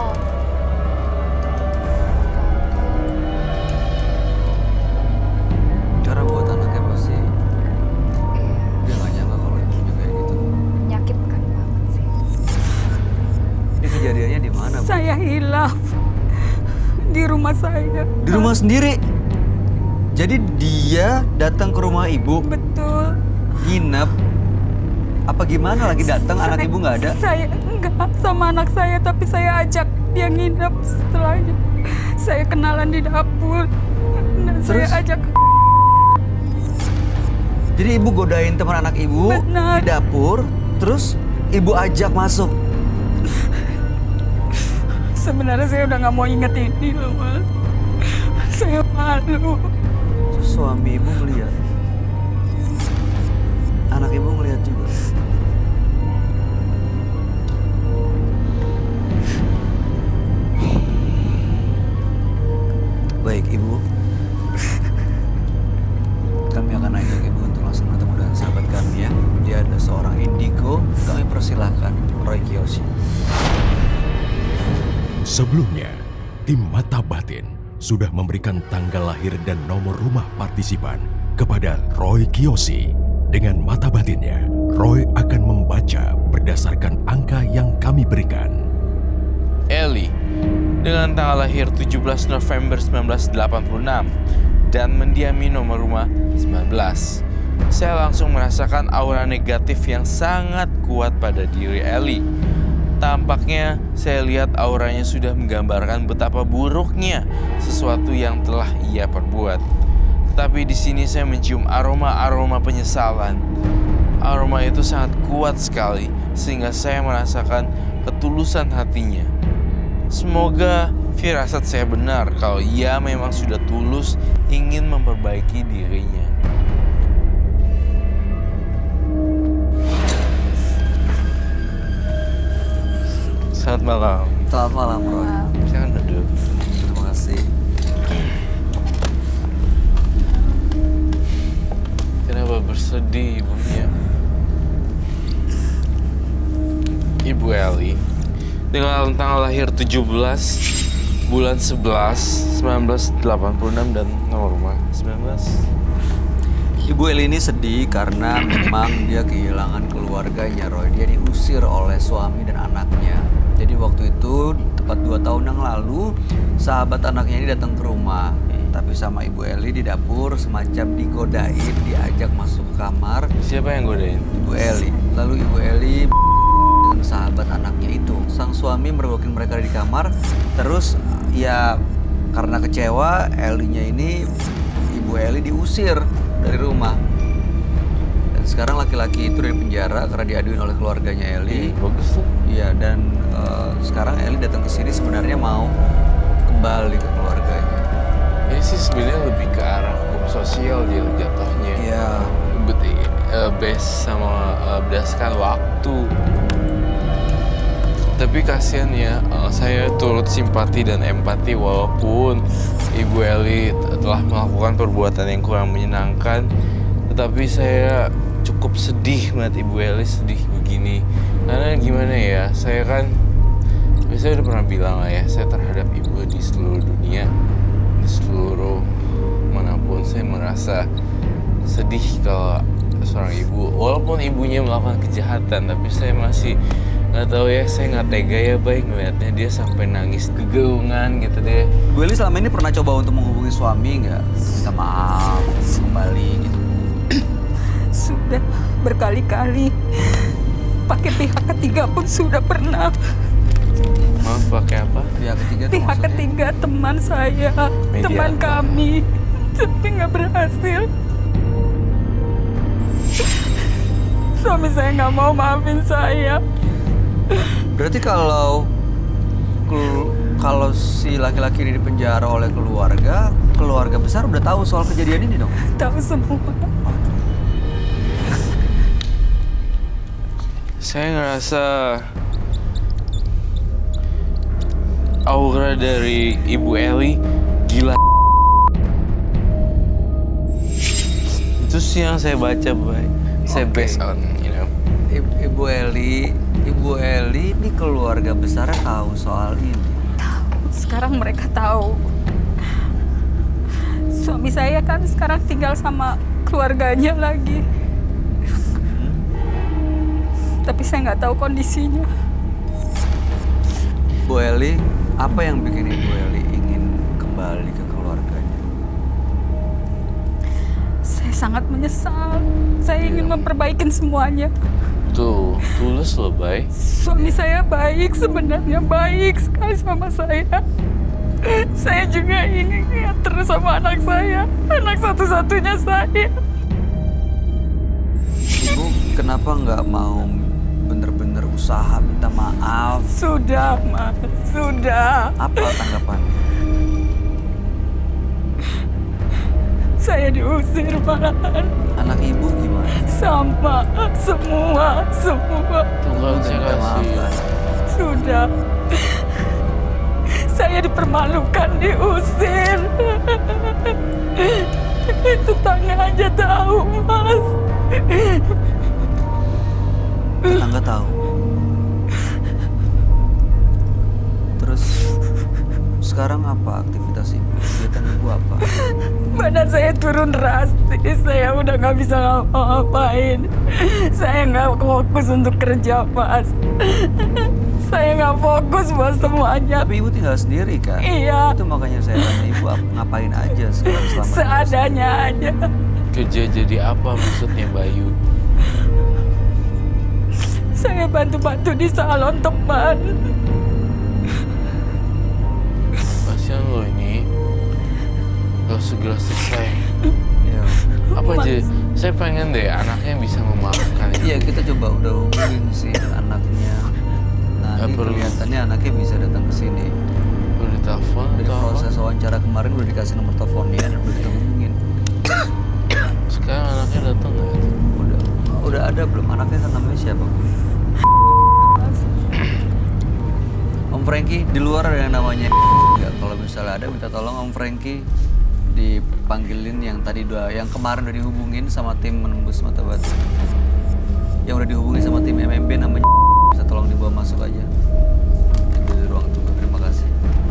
Cara buat anaknya pasti dia nggak nyangka kalau ibunya kayak gitu. Menyakitkan banget sih. Ini kejadiannya di mana, Bu? Saya hilaf di rumah saya. Di rumah sendiri? Jadi dia datang ke rumah ibu, Betul. nginep, apa gimana lagi datang anak ibu nggak ada? Saya enggak sama anak saya, tapi saya ajak dia nginep setelahnya. Saya kenalan di dapur. Dan saya Terus? ajak. Jadi ibu godain teman anak ibu Benar. di dapur, terus ibu ajak masuk. Sebenarnya saya udah nggak mau inget ini loh, Mas. Saya malu. Terus suami ibu ngeliat, anak ibu ngeliat juga. Baik ibu, kami akan ajak ibu untuk langsung bertemu dengan sahabat kami ya. Dia adalah seorang indigo. Kami persilahkan Roy Kiyoshi. Sebelumnya, tim Mata Batin sudah memberikan tanggal lahir dan nomor rumah partisipan kepada Roy Kiyoshi. Dengan mata batinnya, Roy akan membaca berdasarkan angka yang kami berikan. Eli dengan tanggal lahir 17 November 1986 dan mendiami nomor rumah 19. Saya langsung merasakan aura negatif yang sangat kuat pada diri Eli. Tampaknya saya lihat auranya sudah menggambarkan betapa buruknya sesuatu yang telah ia perbuat. Tetapi di sini saya mencium aroma-aroma penyesalan. Aroma itu sangat kuat sekali sehingga saya merasakan ketulusan hatinya. Semoga firasat saya benar kalau ia memang sudah tulus ingin memperbaiki dirinya. Selamat malam. Selamat malam Roy. Silakan duduk. Terima kasih. Kenapa bersedih ibunya? Ibu Eli dengan tanggal lahir 17 bulan 11 1986 dan nomor rumah 19. Ibu Eli ini sedih karena memang dia kehilangan keluarganya Roy. Dia diusir oleh suami dan anaknya. Jadi waktu itu tepat 2 tahun yang lalu sahabat anaknya ini datang ke rumah. Tapi sama Ibu Eli di dapur semacam digodain, diajak masuk kamar. Siapa yang godain? Ibu Eli. Lalu Ibu Eli dengan sahabat anaknya itu. Sang suami mergokin mereka di kamar. Terus ya karena kecewa Elinya ini, Ibu Eli diusir dari rumah. Dan sekarang laki-laki itu dari penjara karena diaduin oleh keluarganya Eli. Bagus tuh. Iya, dan sekarang Eli datang ke sini sebenarnya mau kembali ke keluarganya. Ini sih sebenarnya lebih ke arah hukum sosial dia jatuhnya. Iya. Based sama berdasarkan waktu. Tapi kasihan ya, saya turut simpati dan empati walaupun Ibu Eli telah melakukan perbuatan yang kurang menyenangkan. Tetapi saya cukup sedih melihat Ibu Eli sedih begini. Karena gimana ya, saya kan, saya udah pernah bilang lah ya, saya terhadap Ibu di seluruh dunia, di seluruh manapun saya merasa sedih kalau seorang ibu, walaupun ibunya melakukan kejahatan, tapi saya masih nggak tahu ya, saya nggak tega ya baik ngeliatnya dia sampai nangis kegaungan gitu deh. Bu Eli selama ini pernah coba untuk menghubungi suami nggak? Minta maaf, kembali gitu. Sudah berkali-kali. Pakai pihak ketiga pun sudah pernah. Maaf, pakai apa? Pihak ketiga tuh Pihak maksudnya? ketiga teman saya, Media teman apa? kami. Tapi nggak berhasil. Suami saya nggak mau maafin saya. Berarti kalau si laki-laki ini dipenjara oleh keluarga besar udah tahu soal kejadian ini dong? Tahu semua. Saya ngerasa aura dari Ibu Eli gila. Itu sih yang saya baca, Bay. Saya based on, Ibu Eli ini keluarga besarnya tahu soal ini. Sekarang mereka tahu. Suami saya kan sekarang tinggal sama keluarganya lagi. Tapi saya nggak tahu kondisinya. Bu Eli, apa yang bikin Ibu Eli ingin kembali ke keluarganya? Saya sangat menyesal. Saya ingin memperbaiki semuanya. Tuh, tulus loh, Bay. Suami saya baik, sebenarnya baik sekali sama saya. Saya juga ingin terus sama anak saya, anak satu-satunya saya. Ibu kenapa nggak mau bener-bener usaha minta maaf? Sudah, Mas, sudah. Apa tanggapannya? Saya diusir malahan. Anak ibu gimana? Sama, semua. Tuh kan saya Minta maaf, kasih. kan? Sudah. Saya dipermalukan, diusir. Tetangga aja tahu, Mas. Tetangga tahu. Terus sekarang apa aktivitas ibu? Kegiatan ibu apa? Badan saya turun drastis, saya udah nggak bisa ngapa-ngapain. Saya nggak fokus untuk kerja, Mas. Saya nggak fokus buat semuanya. Tapi ibu tinggal sendiri kan? Iya. Itu makanya saya tanya ibu ngapain aja sekarang selama ini? Seadanya aja. Kerja jadi apa maksudnya, Bayu? Saya bantu-bantu di salon teman. Kasihan lo ini. Kalau segera selesai. Ya. Apa aja? Saya pengen deh anaknya bisa memaafkan. Iya, kita coba udah hubungin si anaknya. Nah, Nggak ini perlu. kelihatannya anaknya bisa datang ke sini. Udah telepon Dari atau apa? proses wawancara kemarin udah dikasih nomor teleponnya dan udah kita hubungin. Sekarang anaknya datang nggak? Udah ada belum? Anaknya kan namanya siapa? Om Franky di luar ada yang namanya enggak. Kalau misalnya ada minta tolong Om Franky dipanggilin yang tadi yang kemarin udah dihubungin sama tim menembus mata batu. Yang udah dihubungin sama tim MMB namanya bisa tolong dibawa masuk aja. Di ruang tunggu. Terima kasih.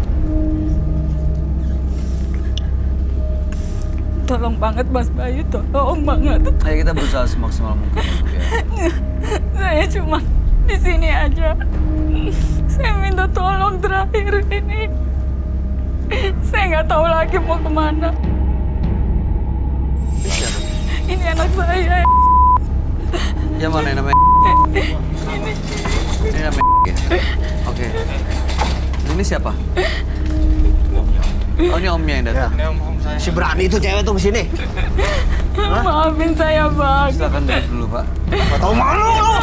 Tolong banget, Mas Bayu, tolong banget. Ayo kita berusaha semaksimal mungkin ya. Saya cuma di sini aja. Saya minta tolong terakhir ini. Saya nggak tahu lagi mau kemana. Ini anak saya. Yang mana yang namanya? Ini namanya ya? Oke. Ini siapa? Oh, ini omnya yang datang. Si berani itu cewek tuh kesini. Maafin saya, Bang. Silakan duduk dulu, Pak. Gak tau malu lu.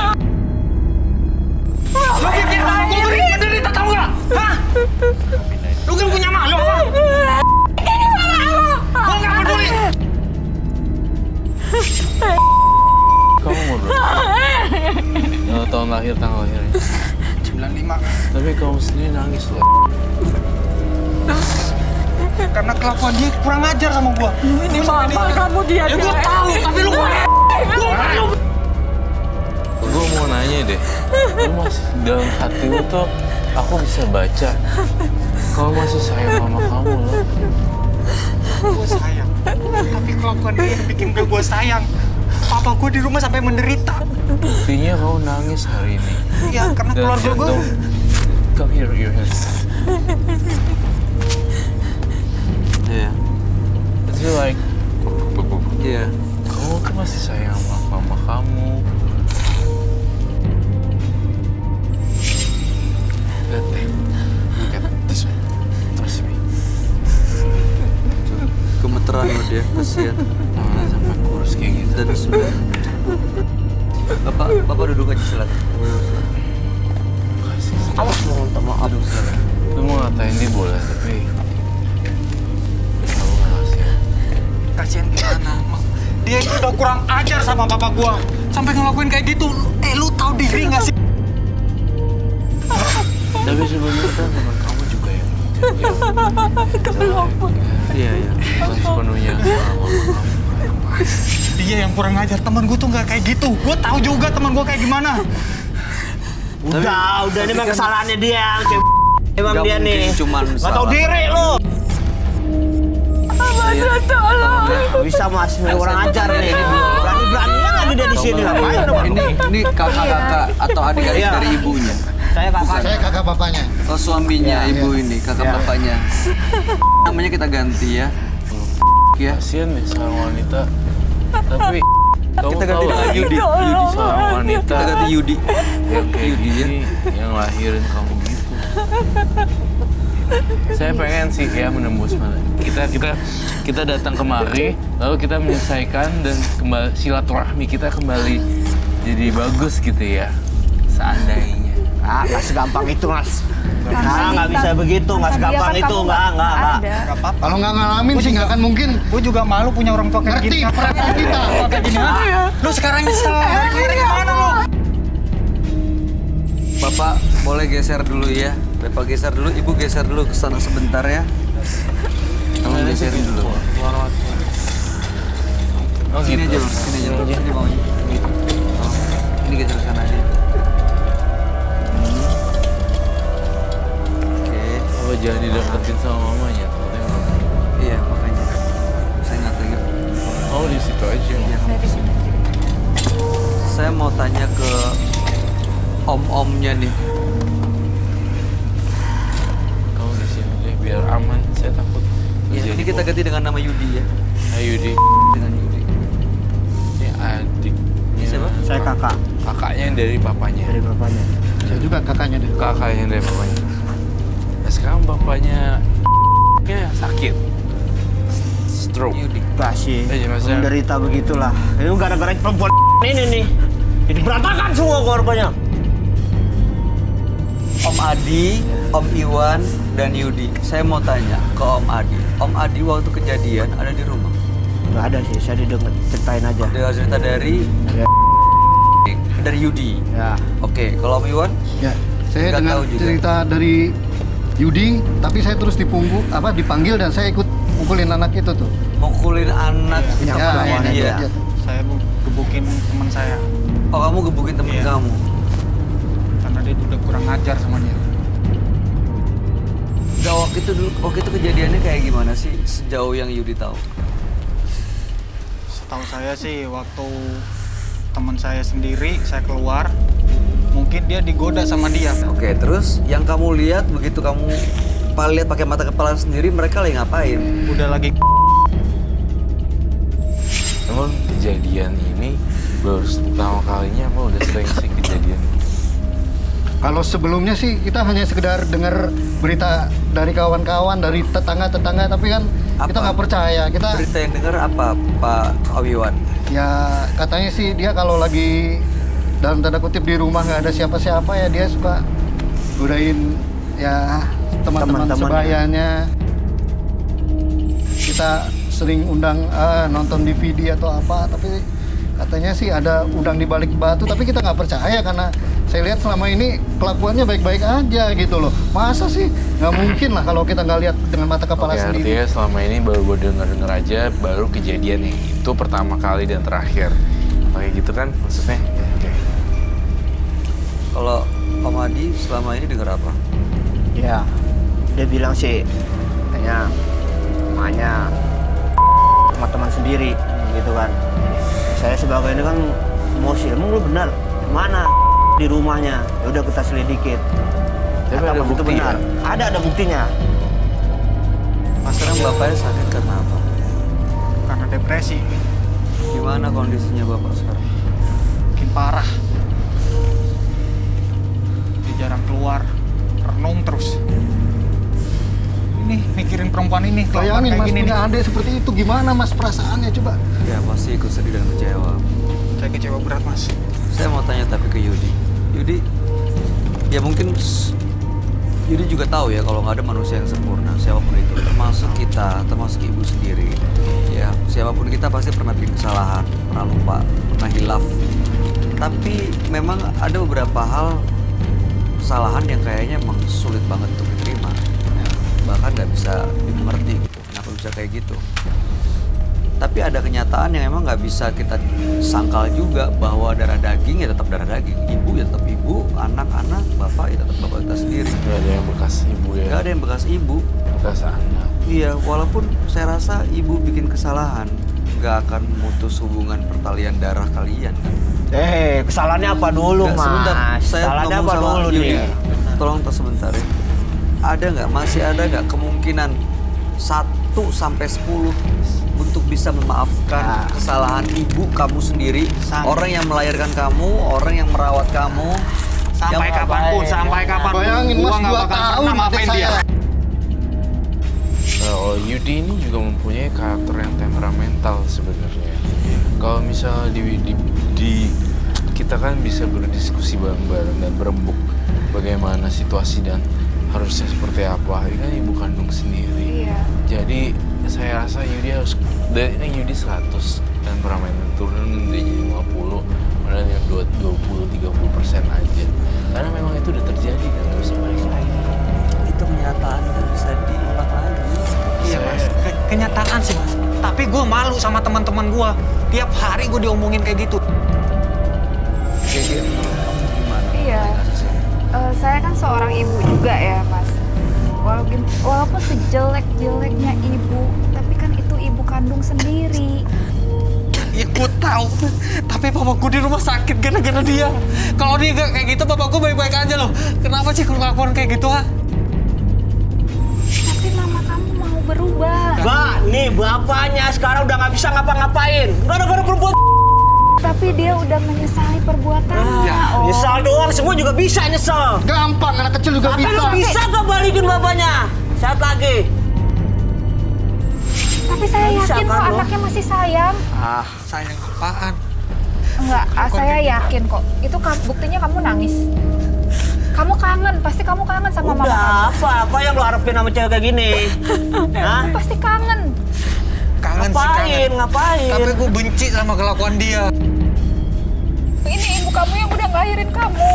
Lu bikin aku menderita tau gak? Hah? Lu kan punya malu apa? Gua gak peduli. Kamu mau berapa? Tahun lahir, tanggal lahirnya? 95. Tapi kamu sendiri nangis loh. Karena kelakuan dia kurang ajar sama gua. Ini mama kamu dia. Ya gua tahu, tapi lu gua malu. Gue mau nanya deh, lu masih dalam hati lu tuh aku bisa baca kalau masih sayang sama kamu loh. Gua sayang. Tapi kelakuan dia yang bikin gua sayang. Papa gua di rumah sampai menderita. Buktinya kamu nangis hari ini. Iya, karena Dan keluarga gua. Come here, your hands. Iya. It's like, Iya. kamu kan masih sayang sama mama kamu. Lihat deh, look at this one. Trust me. Gemeteran loh dia, kasihan. Jangan sampai kurus kayak gitu. Dan sudah. Bapak duduk aja silakan. Awas lu minta maaf. Duduk silakan. Lu mau ngatain dia boleh, tapi kamu nggak kasihan. Kasihan gimana? Dia itu udah kurang ajar sama papa gua. Sampai ngelakuin kayak gitu. Lu tahu diri nggak sih? Tapi sebelumnya kan teman kamu juga yang Iya, iya. bukan sepenuhnya salah mama kamu. Dia yang kurang ajar. Temen gua tuh nggak kayak gitu. Gua tahu juga temen gua kayak gimana. Udah ini mah kesalahannya dia. Emang Nggak dia nih. mungkin cuman Nggak tahu salah. diri lu. Mas, tolong. Nggak bisa mas, ini orang ajar nih. Berani-beraninya lagi dia di sini. Ngapain lu? Ini kakak-kakak atau adik-adik Iya. dari ibunya. Saya kakak. Saya kakak bapaknya. Oh, suaminya ibu ini, kakak bapaknya. Namanya kita ganti ya. Ya. Kasian nih seorang wanita. Tapi kamu Kita ganti tahu dengan kan, Yudi. seorang wanita Kita ganti Yudi. yang kayak Yudi ya. gini yang lahirin kamu gitu. Saya pengen sih ya menembus mana. Kita datang kemari, lalu kita menyelesaikan dan kembali silaturahmi kita kembali jadi bagus gitu ya. Seandainya. Ah, nggak segampang itu mas. Karena Nah, nggak kita- bisa begitu, nggak karena segampang dia kan itu, kamu nggak. ada. Gak apa-apa. Kalau nggak ngalamin sih nggak akan mungkin. Gue juga malu punya orang tua kayak Ngerti gini. perasaan kita. Kayak gini. Lu sekarang nyesel. Dari kemarin gimana lu? Bapak boleh geser dulu ya. Bapak geser dulu, Ibu geser dulu ke sana sebentar ya. Kamu geserin dulu. Oh Sini gitu. aja, Bang. Sini aja, Bang. Sini bawahnya. Oh, ini geser ke sana aja. Oke. Oh jangan dideketin sama mamanya. Takutnya ngomong. Iya, makanya. Saya nggak tega. Oh di situ aja. Iya, kamu di sini. Saya mau tanya ke om-omnya nih. Kamu di sini deh biar aman. Saya takut. Iya, ini terjadi kita ganti dengan nama Yudi ya. Ayo di. Dengan Yudi. Ini adiknya. Siapa? Saya kakak Kakaknya yang dari papanya. dari bapaknya. Saya juga kakaknya deh. Kakaknya dari bapaknya. Nah, sekarang bapaknya sakit. Stroke. Yudi. Gak sih, Mas, ya. menderita begitulah. Ini gara-gara perempuan ini nih. Jadi berantakan semua korbannya. Om Adi, Om Iwan, dan Yudi. Saya mau tanya ke Om Adi. Om Adi waktu kejadian ada di rumah. Nggak ada sih, saya didengar ceritain aja. Dengar cerita dari Yudi. Ya. Oke, kalau Om Iwan? Ya, saya Nggak dengar tahu juga. cerita dari Yudi, tapi saya terus dipanggil dan saya ikut mukulin anak itu tuh. Mukulin anak Yang Ya, perlawanan dia. dia. Saya gebukin teman saya. Oh, kamu gebukin temen Iya. kamu? Karena dia udah kurang ajar sama dia. Enggak, waktu itu kejadiannya kayak gimana sih sejauh yang Yudi tahu? Setahu saya sih waktu teman saya sendiri, saya keluar, mungkin dia digoda sama dia. Oke, terus yang kamu lihat begitu kamu lihat pakai mata kepala sendiri, mereka lagi ngapain? Udah lagi Emang kejadian ini baru pertama kalinya apa udah sering sih kejadian? Kalau sebelumnya sih kita hanya sekedar dengar berita dari kawan-kawan, dari tetangga-tetangga, tapi kan Kita nggak percaya. Berita yang dengar apa, Pak Awiwan? Ya katanya sih dia kalau lagi dalam tanda kutip di rumah nggak ada siapa-siapa ya dia suka godain ya teman-teman sebayanya. Kita sering undang nonton DVD atau apa, tapi katanya sih ada udang di balik batu, tapi kita nggak percaya karena saya lihat selama ini kelakuannya baik-baik aja gitu loh. Masa sih? Nggak mungkin lah kalau kita nggak lihat dengan mata kepala sendiri. Artinya selama ini baru gue denger aja, baru kejadian yang itu pertama kali dan terakhir. Kayak gitu kan maksudnya? Oke. Kalau Om Adi selama ini dengar apa? Ya, dia bilang sih katanya emaknya sama teman sendiri gitu kan. Saya sebagai ini kan emosi, emang lu benar? Mana di rumahnya? Ya udah kita selidikin. Tapi ada bukti benar. ya? Ada buktinya. Mas sekarang bapaknya sakit karena apa? Karena depresi. Gimana kondisinya bapak sekarang? Makin parah. Dia jarang keluar, renung terus. Ini mikirin perempuan ini, Bayangin Mas gini punya adik seperti itu, gimana Mas perasaannya coba? Ya pasti ikut sedih dan kecewa. Saya kecewa berat Mas. Saya mau tanya tapi ke Yudi. Yudi, ya mungkin Yudi juga tahu ya kalau nggak ada manusia yang sempurna, siapapun itu, termasuk kita, termasuk ibu sendiri. Ya, siapapun kita pasti pernah bikin kesalahan, pernah lupa, pernah hilaf. Tapi memang ada beberapa hal kesalahan yang kayaknya emang sulit banget untuk diterima. Bahkan nggak bisa dimengerti gitu, kenapa bisa kayak gitu. Tapi ada kenyataan yang emang nggak bisa kita sangkal juga, bahwa darah daging ya tetap darah daging, ibu ya tetap ibu, anak-anak, bapak ya tetap bapak kita sendiri. Gak ada yang bekas ibu ya? Gak ada yang bekas ibu. Bekas anak. Iya, walaupun saya rasa ibu bikin kesalahan, nggak akan memutus hubungan pertalian darah kalian kan. Kesalahannya apa dulu, Nggak, Mas? sebentar, saya Kesalahannya ngomong apa sama dulu Yudi. nih? Tolong sebentar ya. Masih ada nggak kemungkinan 1 sampai 10 untuk bisa memaafkan kesalahan ibu kamu sendiri, orang yang melahirkan kamu, orang yang merawat kamu, Sampai kapanpun, sampai kapanpun. Bayangin Mas, 2 tahun maafin dia. Oh, Yudi ini juga mempunyai karakter yang temperamental sebenarnya. Kalau misalnya kita kan bisa berdiskusi bareng-bareng dan berembuk bagaimana situasi dan harusnya seperti apa. Ini kan ibu kandung sendiri. Iya. Jadi saya rasa Yudi harus, dari ini Yudi 100 temperamental turun menjadi 50, kemudian 20-30% aja. Karena memang itu udah terjadi dan terus balik lagi. Itu kenyataan yang bisa diulang lagi. Iya Mas, kenyataan sih Mas. Tapi gue malu sama teman-teman gue. Tiap hari gue diomongin kayak gitu. Jadi menurut kamu gimana? Iya. Saya kan seorang ibu juga ya Mas. Walaupun sejelek-jeleknya ibu, tapi kan itu ibu kandung sendiri. Ya gue tahu, tapi papa gue di rumah sakit gara-gara dia. Kalau dia gak kayak gitu, papa gue baik-baik aja loh. Kenapa sih kelakuan kayak gitu, ha? Tapi mama kamu mau berubah. Mbak, nih bapaknya sekarang udah nggak bisa ngapa-ngapain. Gara-gara perempuan. Tapi dia udah menyesali perbuatannya. Nyesal doang, semua juga bisa nyesel. Gampang, anak kecil juga bisa. Lu bisa kok balikin bapaknya. Saat lagi. Tapi saya yakin kok anaknya masih sayang. Sayang apaan? Enggak, saya yakin kok. Itu buktinya kamu nangis. Kamu kangen, pasti kamu kangen sama mama kamu. Udah, apa yang lu harapin sama cewek kayak gini? Hah? Pasti kangen. Kangen sih kangen. Ngapain? Tapi gue benci sama kelakuan dia. Ini ibu kamu yang udah ngelahirin kamu.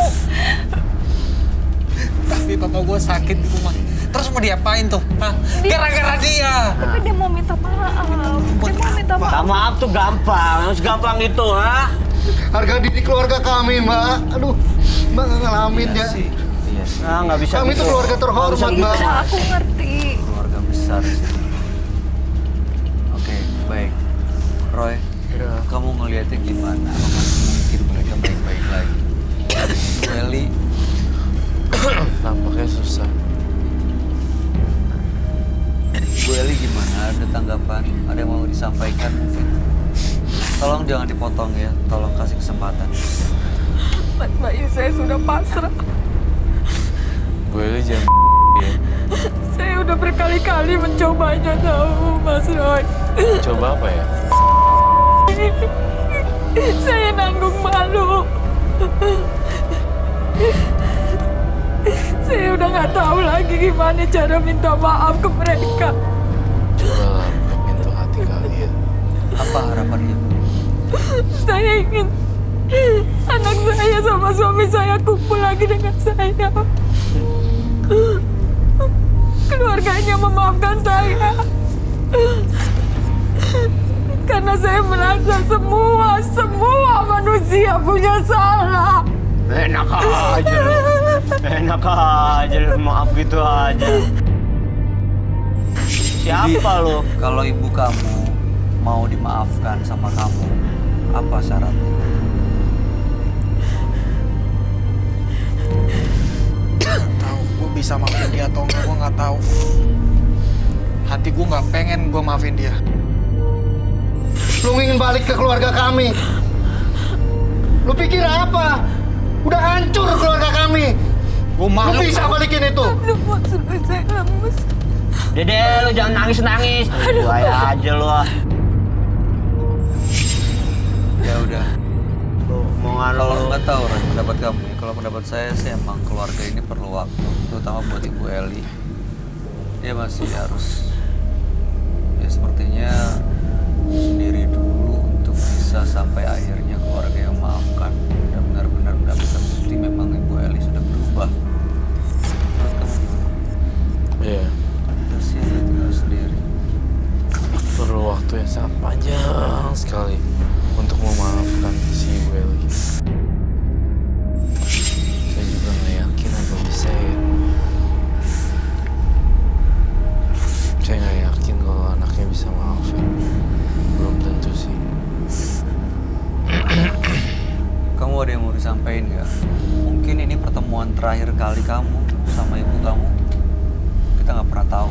Tapi papa gue sakit di rumah. Terus mau diapain tuh? Gara-gara dia. Tapi dia mau minta maaf. Maaf tuh gampang, segampang itu, ha? Harga diri keluarga kami, Mbak. Aduh, Mbak nggak ngalamin ya. Iya sih. Nah, nggak bisa. Kami gitu. tuh keluarga terhormat, Mbak. Aku ngerti. Keluarga besar sih. Oke, baik. Roy, kamu ngeliatnya gimana? Apa masih mungkin mereka baik-baik lagi? Eli, Nampaknya susah. Bu Eli gimana? Ada tanggapan? Ada yang mau disampaikan mungkin? Tolong jangan dipotong ya, tolong kasih kesempatan. Bayi saya sudah pasrah. Gue jangan ya. Saya Saya udah berkali-kali mencobanya tahu, Mas Roy. Coba apa ya? Saya nanggung malu. Saya udah nggak tahu lagi gimana cara minta maaf ke mereka. Cobalah buka pintu hati kalian. Apa harapannya? Saya ingin anak saya sama suami saya kumpul lagi dengan saya. Keluarganya memaafkan saya. Karena saya merasa semua manusia punya salah. Enak aja lu. Enak aja lu, maaf gitu aja. Siapa lo? Kalau ibu kamu mau dimaafkan sama kamu, apa syaratnya? Tahu gue bisa maafin dia atau enggak, gue nggak tahu. Hati gue nggak pengen gue maafin dia. Lu ingin balik ke keluarga kami. Lu pikir apa? Udah hancur keluarga kami. Gue malu. Lu bisa balikin itu. Aduh, Mas Roy, saya lemes. Dede, lu jangan nangis-nangis. Buaya aja lu. Ya udah. Lu omongan Kalau lu. nggak tahu Ren, pendapat kamu ya. Kalau pendapat saya sih emang keluarga ini perlu waktu, terutama buat Ibu Eli. Dia masih harus, ya sepertinya sendiri dulu untuk bisa sampai akhirnya keluarga yang memaafkan dan benar-benar mendapatkan bukti memang Ibu Eli sudah berubah. Menurut kamu gimana? Iya. Kasihan dia tinggal sendiri. Perlu waktu yang sangat panjang sekali untuk memaafkan si Ibu Eli. Saya juga nggak yakin apa bisa ya. Saya nggak yakin kalau anaknya bisa maafin. Belum tentu sih. Kamu ada yang mau disampaikan nggak? Mungkin ini pertemuan terakhir kali kamu sama ibu kamu. Kita nggak pernah tahu.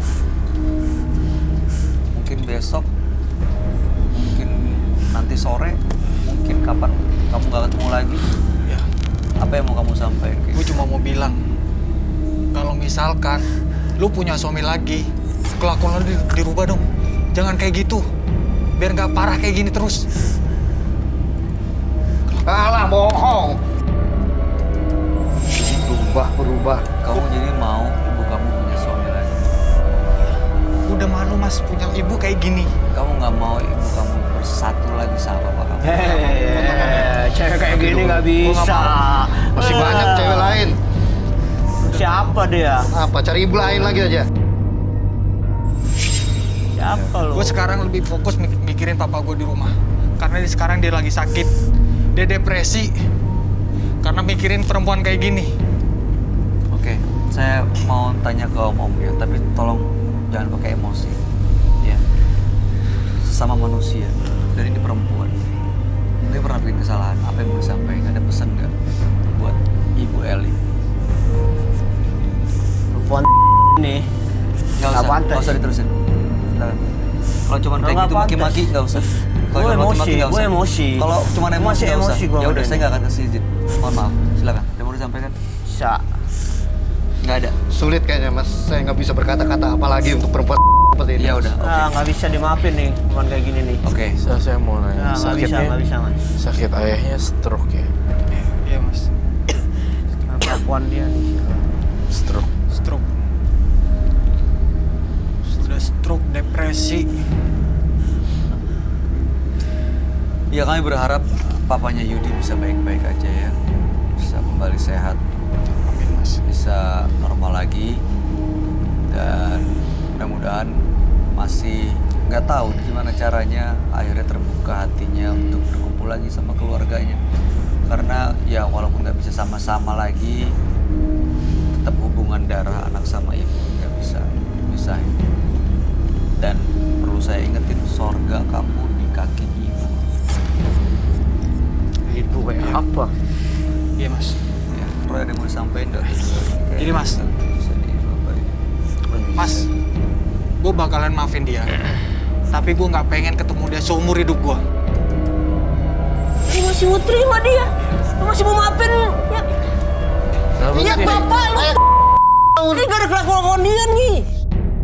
Mungkin besok, mungkin nanti sore, mungkin kapan kamu nggak ketemu lagi. Ya. Apa yang mau kamu sampaikan? Gue cuma mau bilang, kalau misalkan lu punya suami lagi, kelakuan lu dirubah dong. Jangan kayak gitu, biar nggak parah kayak gini terus. Alah, bohong. Berubah. Kamu jadi mau ibu kamu punya suami lagi? Udah malu mas punya ibu kayak gini. Kamu nggak mau ibu kamu bersatu lagi sama bapak kamu? Cewek kayak gini nggak bisa. Masih banyak cewek lain. Siapa dia? Apa? Cari ibu lain lagi aja. Siapa lu? Gue sekarang lebih fokus mikirin papa gue di rumah. Karena sekarang dia lagi sakit. Dia depresi. Karena mikirin perempuan kayak gini. Oke, saya mau tanya ke om ya, tapi tolong jangan pakai emosi. Ya, sesama manusia, dan ini perempuan. Dia pernah bikin kesalahan, apa yang mau disampaikan? Ada pesan nggak buat Ibu Eli? Perempuan nih. Nggak usah diterusin. Silakan. Kalau cuma kayak gitu maki-maki nggak usah. Kalau cuma maki-maki nggak usah. Gue emosi. Kalau cuma emosi nggak usah. Ya udah, saya nggak akan kasih izin. Mohon maaf. Silakan. Ada mau disampaikan? Bisa. Nggak ada. Sulit kayaknya mas. Saya nggak bisa berkata-kata apa lagi untuk perempuan seperti ini. Ya udah. Nah, nggak bisa dimaafin nih, bukan kayak gini nih. Oke. Saya mau nanya, Nah, nggak bisa mas. sakit ayahnya stroke ya? Iya mas. Kelakuan dia nih. Stroke. Sudah stroke, depresi. Ya kami berharap papanya Yudi bisa baik-baik aja ya. Bisa kembali sehat. Amin mas. Bisa normal lagi. Dan mudah-mudahan masih nggak tahu gimana caranya akhirnya terbuka hatinya untuk berkumpul lagi sama keluarganya. Karena ya walaupun nggak bisa sama-sama lagi, tetap hubungan darah anak sama ibu nggak bisa dipisahin. Dan perlu saya ingetin, sorga kamu di kaki ibu. Ibu kayak apa? Iya mas. Ya, Roy ada yang mau disampaikan nggak? Jadi, Mas. Bisa diapain? Mas, gue bakalan maafin dia. Tapi gue nggak pengen ketemu dia seumur hidup gue. Lu masih mau terima dia? Lu masih mau maafin? Lihat bapak lu. Ini gara-gara kelakuan dia nih.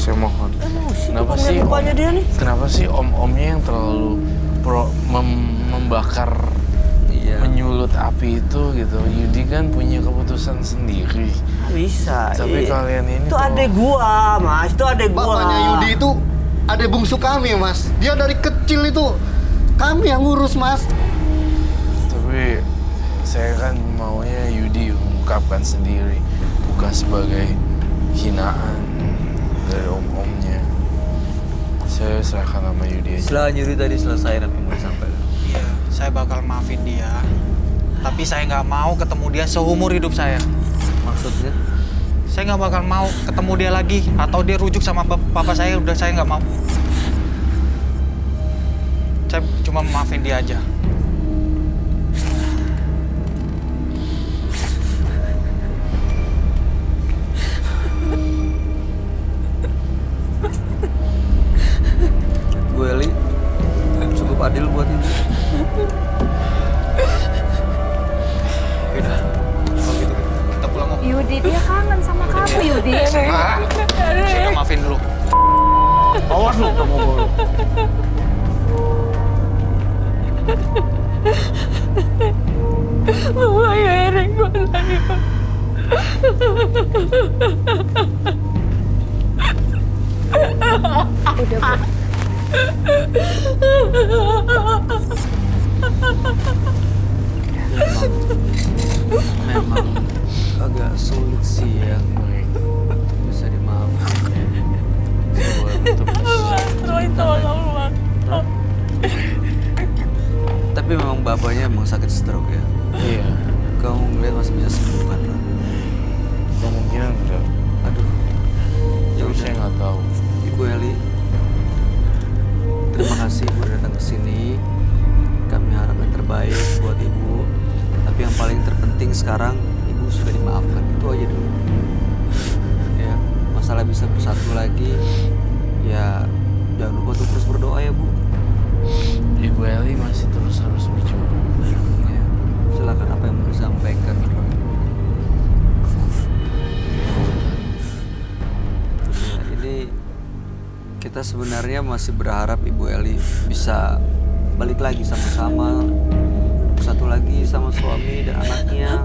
saya mohon. Kenapa Bukan sih rupanya dia nih. Kenapa sih om-omnya yang terlalu membakar, menyulut api itu gitu? Yudi kan punya keputusan sendiri. Bisa. Tapi kalian ini itu adek gua, Mas. Itu adek gua. Bapaknya Yudi itu adek bungsu kami, Mas. Dia dari kecil itu kami yang ngurus, Mas. Tapi saya kan maunya Yudi mengungkapkan sendiri, bukan sebagai hinaan dari om-omnya. Saya serahkan sama Yudi aja. Setelah Yudi tadi selesai apa yang mau disampaikan? Iya, saya bakal maafin dia. Tapi saya nggak mau ketemu dia seumur hidup saya. Maksudnya? Saya nggak bakal mau ketemu dia lagi. Atau dia rujuk sama papa saya, udah saya nggak mau. Saya cuma maafin dia aja. Bu Eli, cukup adil buat ibu. Yaudah, kalau gitu kita pulang. Yudi, dia kangen sama kamu, Yudi. Saya maafin dulu. Awas lu kamu. Mama ya Erik gue lagi. Udah, Bu. Memang agak sulit sih ya, bisa dimaafkan. Roy tolong, Bang. Tapi memang bapaknya emang sakit stroke ya. Iya. Kamu ngeliat masih bisa sembuh kan, Ra? Kemungkinan enggak. Aduh. Ya Tapi saya nggak tahu. Ibu Eli, terima kasih Ibu udah datang ke sini. Kami harap yang terbaik buat Ibu. Tapi yang paling terpenting sekarang Ibu sudah dimaafkan. Itu aja dulu. Ya, masalah bisa bersatu lagi. Ya, jangan lupa untuk terus berdoa ya Bu. Ibu Eli masih terus harus berjuang. Ya, silakan apa yang mau disampaikan. Ya, ini kita sebenarnya masih berharap Ibu Eli bisa balik lagi sama-sama, satu lagi sama suami dan anaknya.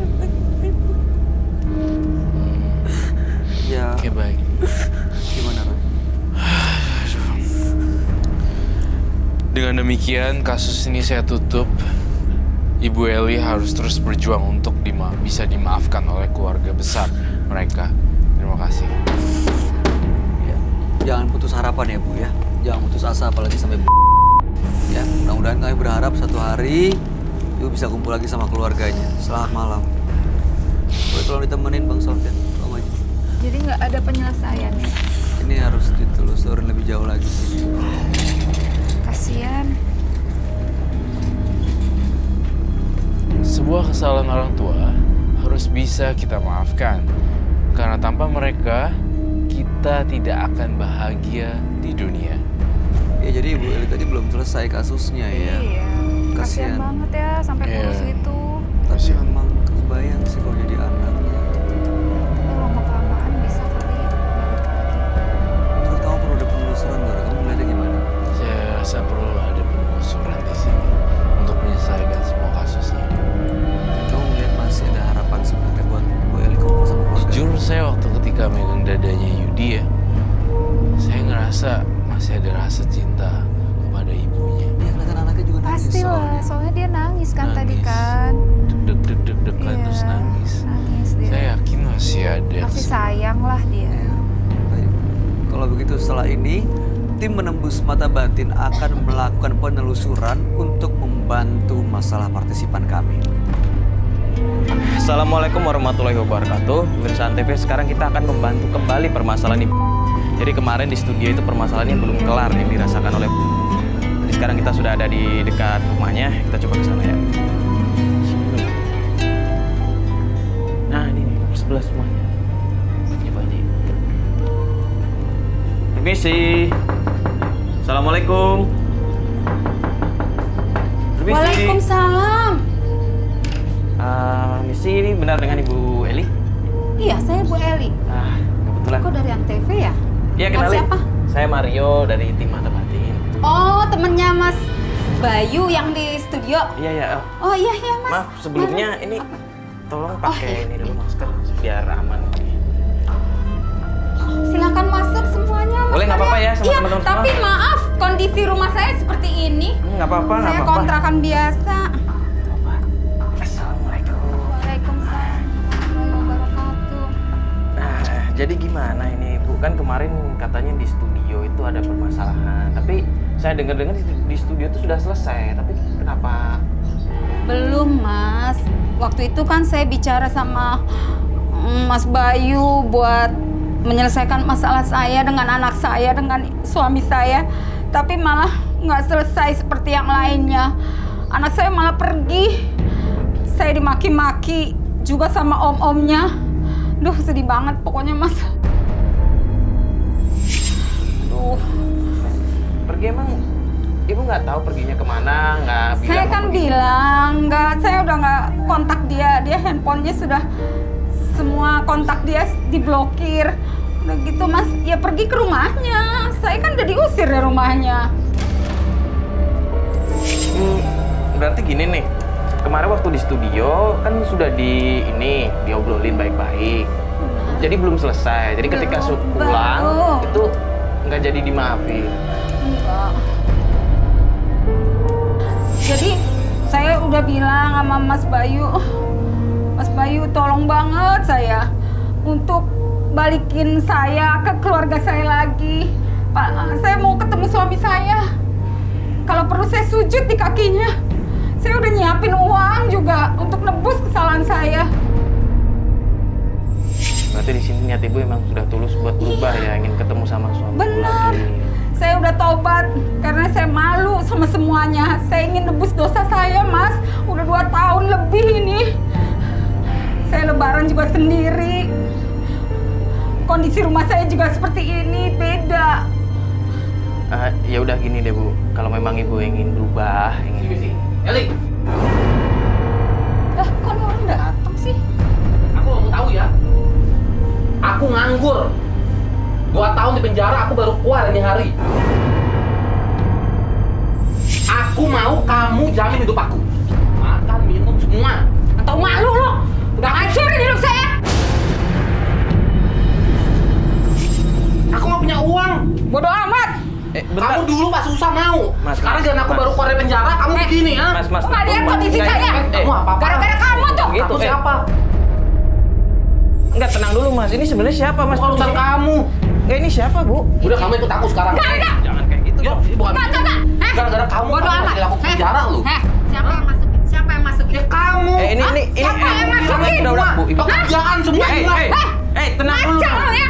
Ya. Oke, baik. Gimana, Roy? Dengan demikian, kasus ini saya tutup. Ibu Eli harus terus berjuang untuk bisa dimaafkan oleh keluarga besar mereka. Terima kasih. Ya, jangan putus harapan ya Bu ya. Jangan putus asa apalagi sampai ya. Mudah-mudahan kami berharap satu hari Ibu bisa kumpul lagi sama keluarganya. Selamat malam. Boleh tolong ditemenin Bang Sofyan. Tolong aja. Jadi nggak ada penyelesaian ya? Ini harus ditelusurin lebih jauh lagi sih. Kasian. Sebuah kesalahan orang tua harus bisa kita maafkan. Karena tanpa mereka, kita tidak akan bahagia di dunia. Ya jadi Ibu Eli tadi belum selesai kasusnya ya. Iya. Kasian. Kasian banget ya sampai kurus gitu. Tapi memang kebayang sih kalau jadi anaknya. Tapi lama-kelamaan bisa kali balik lagi. Menurut kamu perlu ada penelusuran nggak? Kamu melihatnya gimana? Saya rasa perlu ada penelusuran di sini untuk menyelesaikan semua kasusnya. Kamu melihat masih ada harapan sebenarnya buat Ibu Eli kumpul sama keluarga? Jujur saya waktu ketika megang dadanya Yudi ya, saya ngerasa masih ada rasa cinta kepada ibunya. Ya kelihatan anaknya juga nangis. Pastilah, soalnya dia nangis kan tadi kan. Deg-deg-deg-degan Iya, terus nangis. Nangis dia. Saya yakin masih ada. Masih sayang lah dia. Ya, baik. Kalau begitu setelah ini, tim menembus mata batin akan melakukan penelusuran untuk membantu masalah partisipan kami. Assalamualaikum warahmatullahi wabarakatuh. Pemirsa TV, sekarang kita akan membantu kembali permasalahan ini. Jadi kemarin di studio itu permasalahan yang belum kelar yang dirasakan oleh. Jadi sekarang kita sudah ada di dekat rumahnya. Kita coba ke sana ya. Nah ini nih, sebelah rumahnya. Coba aja. Permisi. Assalamualaikum. Permisi. Waalaikumsalam. Misi ini benar dengan Ibu Eli? Iya, saya Bu Eli. Kebetulan. Kok dari Antv ya? Iya, Mas kenalin. siapa? Saya Mario dari tim Mata Batin. Oh, temennya Mas Bayu yang di studio. Iya, iya. Oh iya Mas. Maaf, sebelumnya ini tolong pakai ini dulu masker biar aman. Silakan masuk semuanya. Mas Boleh, nggak apa-apa ya sama iya, teman-teman tapi semua? maaf, kondisi rumah saya seperti ini. Nggak apa-apa, nggak Saya apa-apa. kontrakan biasa. Assalamualaikum. Waalaikumsalam warahmatullahi wabarakatuh. Nah, jadi gimana ini Bu? Kan kemarin katanya di studio itu ada permasalahan, tapi saya dengar-dengar di studio itu sudah selesai, tapi kenapa? Belum Mas. Waktu itu kan saya bicara sama Mas Bayu buat menyelesaikan masalah saya dengan anak saya, dengan suami saya. Tapi malah nggak selesai seperti yang lainnya. Anak saya malah pergi. Saya dimaki-maki juga sama om-omnya. Duh, sedih banget pokoknya Mas. Duh, pergi emang Ibu nggak tahu perginya kemana, nggak bilang? Saya kan bilang, saya udah nggak kontak dia. Dia handphonenya sudah semua kontak dia diblokir. Udah gitu Mas, ya pergi ke rumahnya. Saya kan udah diusir dari rumahnya. Berarti gini nih, kemarin waktu di studio kan sudah diobrolin baik-baik. Jadi belum selesai. Jadi ketika pulang itu nggak jadi dimaafin. Enggak. Jadi saya udah bilang sama Mas Bayu tolong banget saya untuk balikin saya ke keluarga saya lagi. Pak, saya mau ketemu suami saya. Kalau perlu saya sujud di kakinya. Saya udah nyiapin uang juga untuk nebus kesalahan saya. Berarti di sini niat Ibu emang sudah tulus buat berubah ya, ingin ketemu sama suami Benar. lagi. Saya udah taubat karena saya malu sama semuanya. Saya ingin nebus dosa saya, Mas. Udah 2 tahun lebih ini. Saya lebaran juga sendiri. Kondisi rumah saya juga seperti ini, beda. Ya udah gini deh Bu, kalau memang Ibu ingin berubah, ingin Eli, Kok ada orang datang sih? aku mau tahu ya. Aku nganggur. 2 tahun di penjara, aku baru keluar ini hari. Aku mau kamu jamin hidup aku. Makan, minum, semua. Atau malu lo? Udah hancurin hidup saya. Aku nggak punya uang. Bodoh amat. Kamu dulu pas susah mau. Mas, sekarang jangan aku baru keluar dari penjara, kamu begini ya? Mas, Nggak lihat kondisi saya? Kamu apa-apa? Gara-gara kamu tuh. Gitu, Aku siapa? Enggak, tenang dulu Mas, ini sebenarnya siapa Mas? Bukan urusan kamu. Ini siapa Bu? Udah kamu ikut aku sekarang. Nggak. Jangan kayak gitu. Yuk, bukan. Nggak. Gara-gara kamu Bodoh amat. aku penjara lu. Siapa yang masukin? Siapa yang masukin? Ya kamu. Ini Siapa yang masukin? udah Bu. Ibu. Pekerjaan semua. Tenang dulu. Macam lo ya.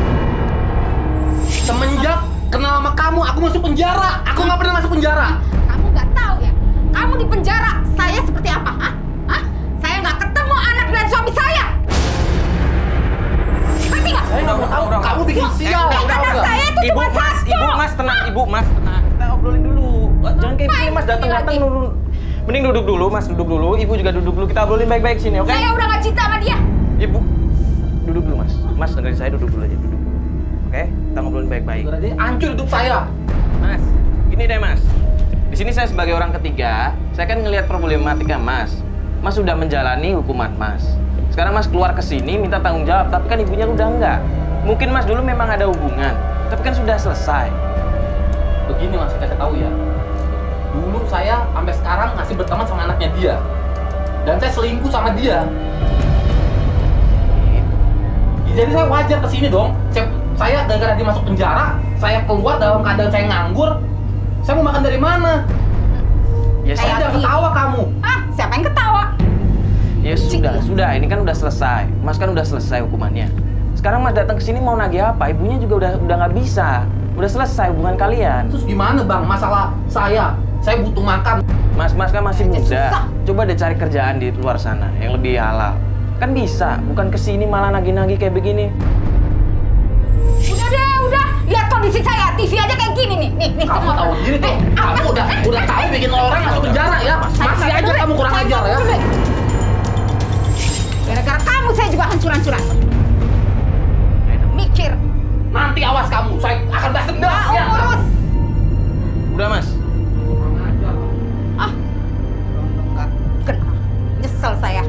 Semenjak kenal sama kamu, aku masuk penjara. Aku nggak pernah masuk penjara. Kamu nggak tahu ya? Kamu di penjara, saya seperti apa? Hah? Saya nggak ketemu anak dan suami saya. Ngerti nggak? Saya nggak mau tahu. Kamu bikin sial. Anak saya itu Ibu cuma Mas, satu. Ibu Mas tenang, Ibu Mas tenang. Kita obrolin dulu. Jangan kayak gini Mas, datang-datang dulu. Mending duduk dulu Mas, duduk dulu. Ibu juga duduk dulu. Kita obrolin baik-baik sini, oke? Saya udah nggak cinta sama dia. Ibu, duduk dulu Mas. Mas dengerin saya, duduk dulu aja, duduk dulu. Oke, kita ngobrolin baik-baik. Hancur hidup saya. Mas, gini deh Mas. Di sini saya sebagai orang ketiga, saya kan ngelihat problematika Mas. Mas sudah menjalani hukuman Mas. Sekarang Mas keluar ke sini minta tanggung jawab, tapi kan ibunya udah enggak. Mungkin Mas dulu memang ada hubungan, tapi kan sudah selesai. Begini Mas, saya kasih tahu ya. Dulu saya sampai sekarang masih berteman sama anaknya dia. Dan saya selingkuh sama dia. Jadi saya wajar kesini dong. Saya gara-gara dia masuk penjara, saya keluar dalam keadaan saya nganggur. Saya mau makan dari mana? Ya Saya jangan ketawa kamu. Siapa yang ketawa? Ya sudah. Ini kan udah selesai. Mas kan udah selesai hukumannya. Sekarang Mas datang ke sini mau nagih apa? Ibunya juga udah nggak bisa. Udah selesai hubungan kalian. Terus gimana Bang? Masalah saya butuh makan. Mas kan masih muda. Coba deh cari kerjaan di luar sana yang lebih halal. Kan bisa, bukan kesini malah nagih-nagih kayak begini. Udah. Lihat kondisi saya, TV aja kayak gini nih. Nih, Kamu semua. tahu diri tuh. Kamu udah tahu bikin orang masuk penjara ya. Masih aja kamu kurang ajar ya. Gara-gara kamu saya juga hancur-hancuran. Mikir. Nanti awas kamu, saya akan balas dendam. Ya. Urus. Udah mas. Nyesel saya.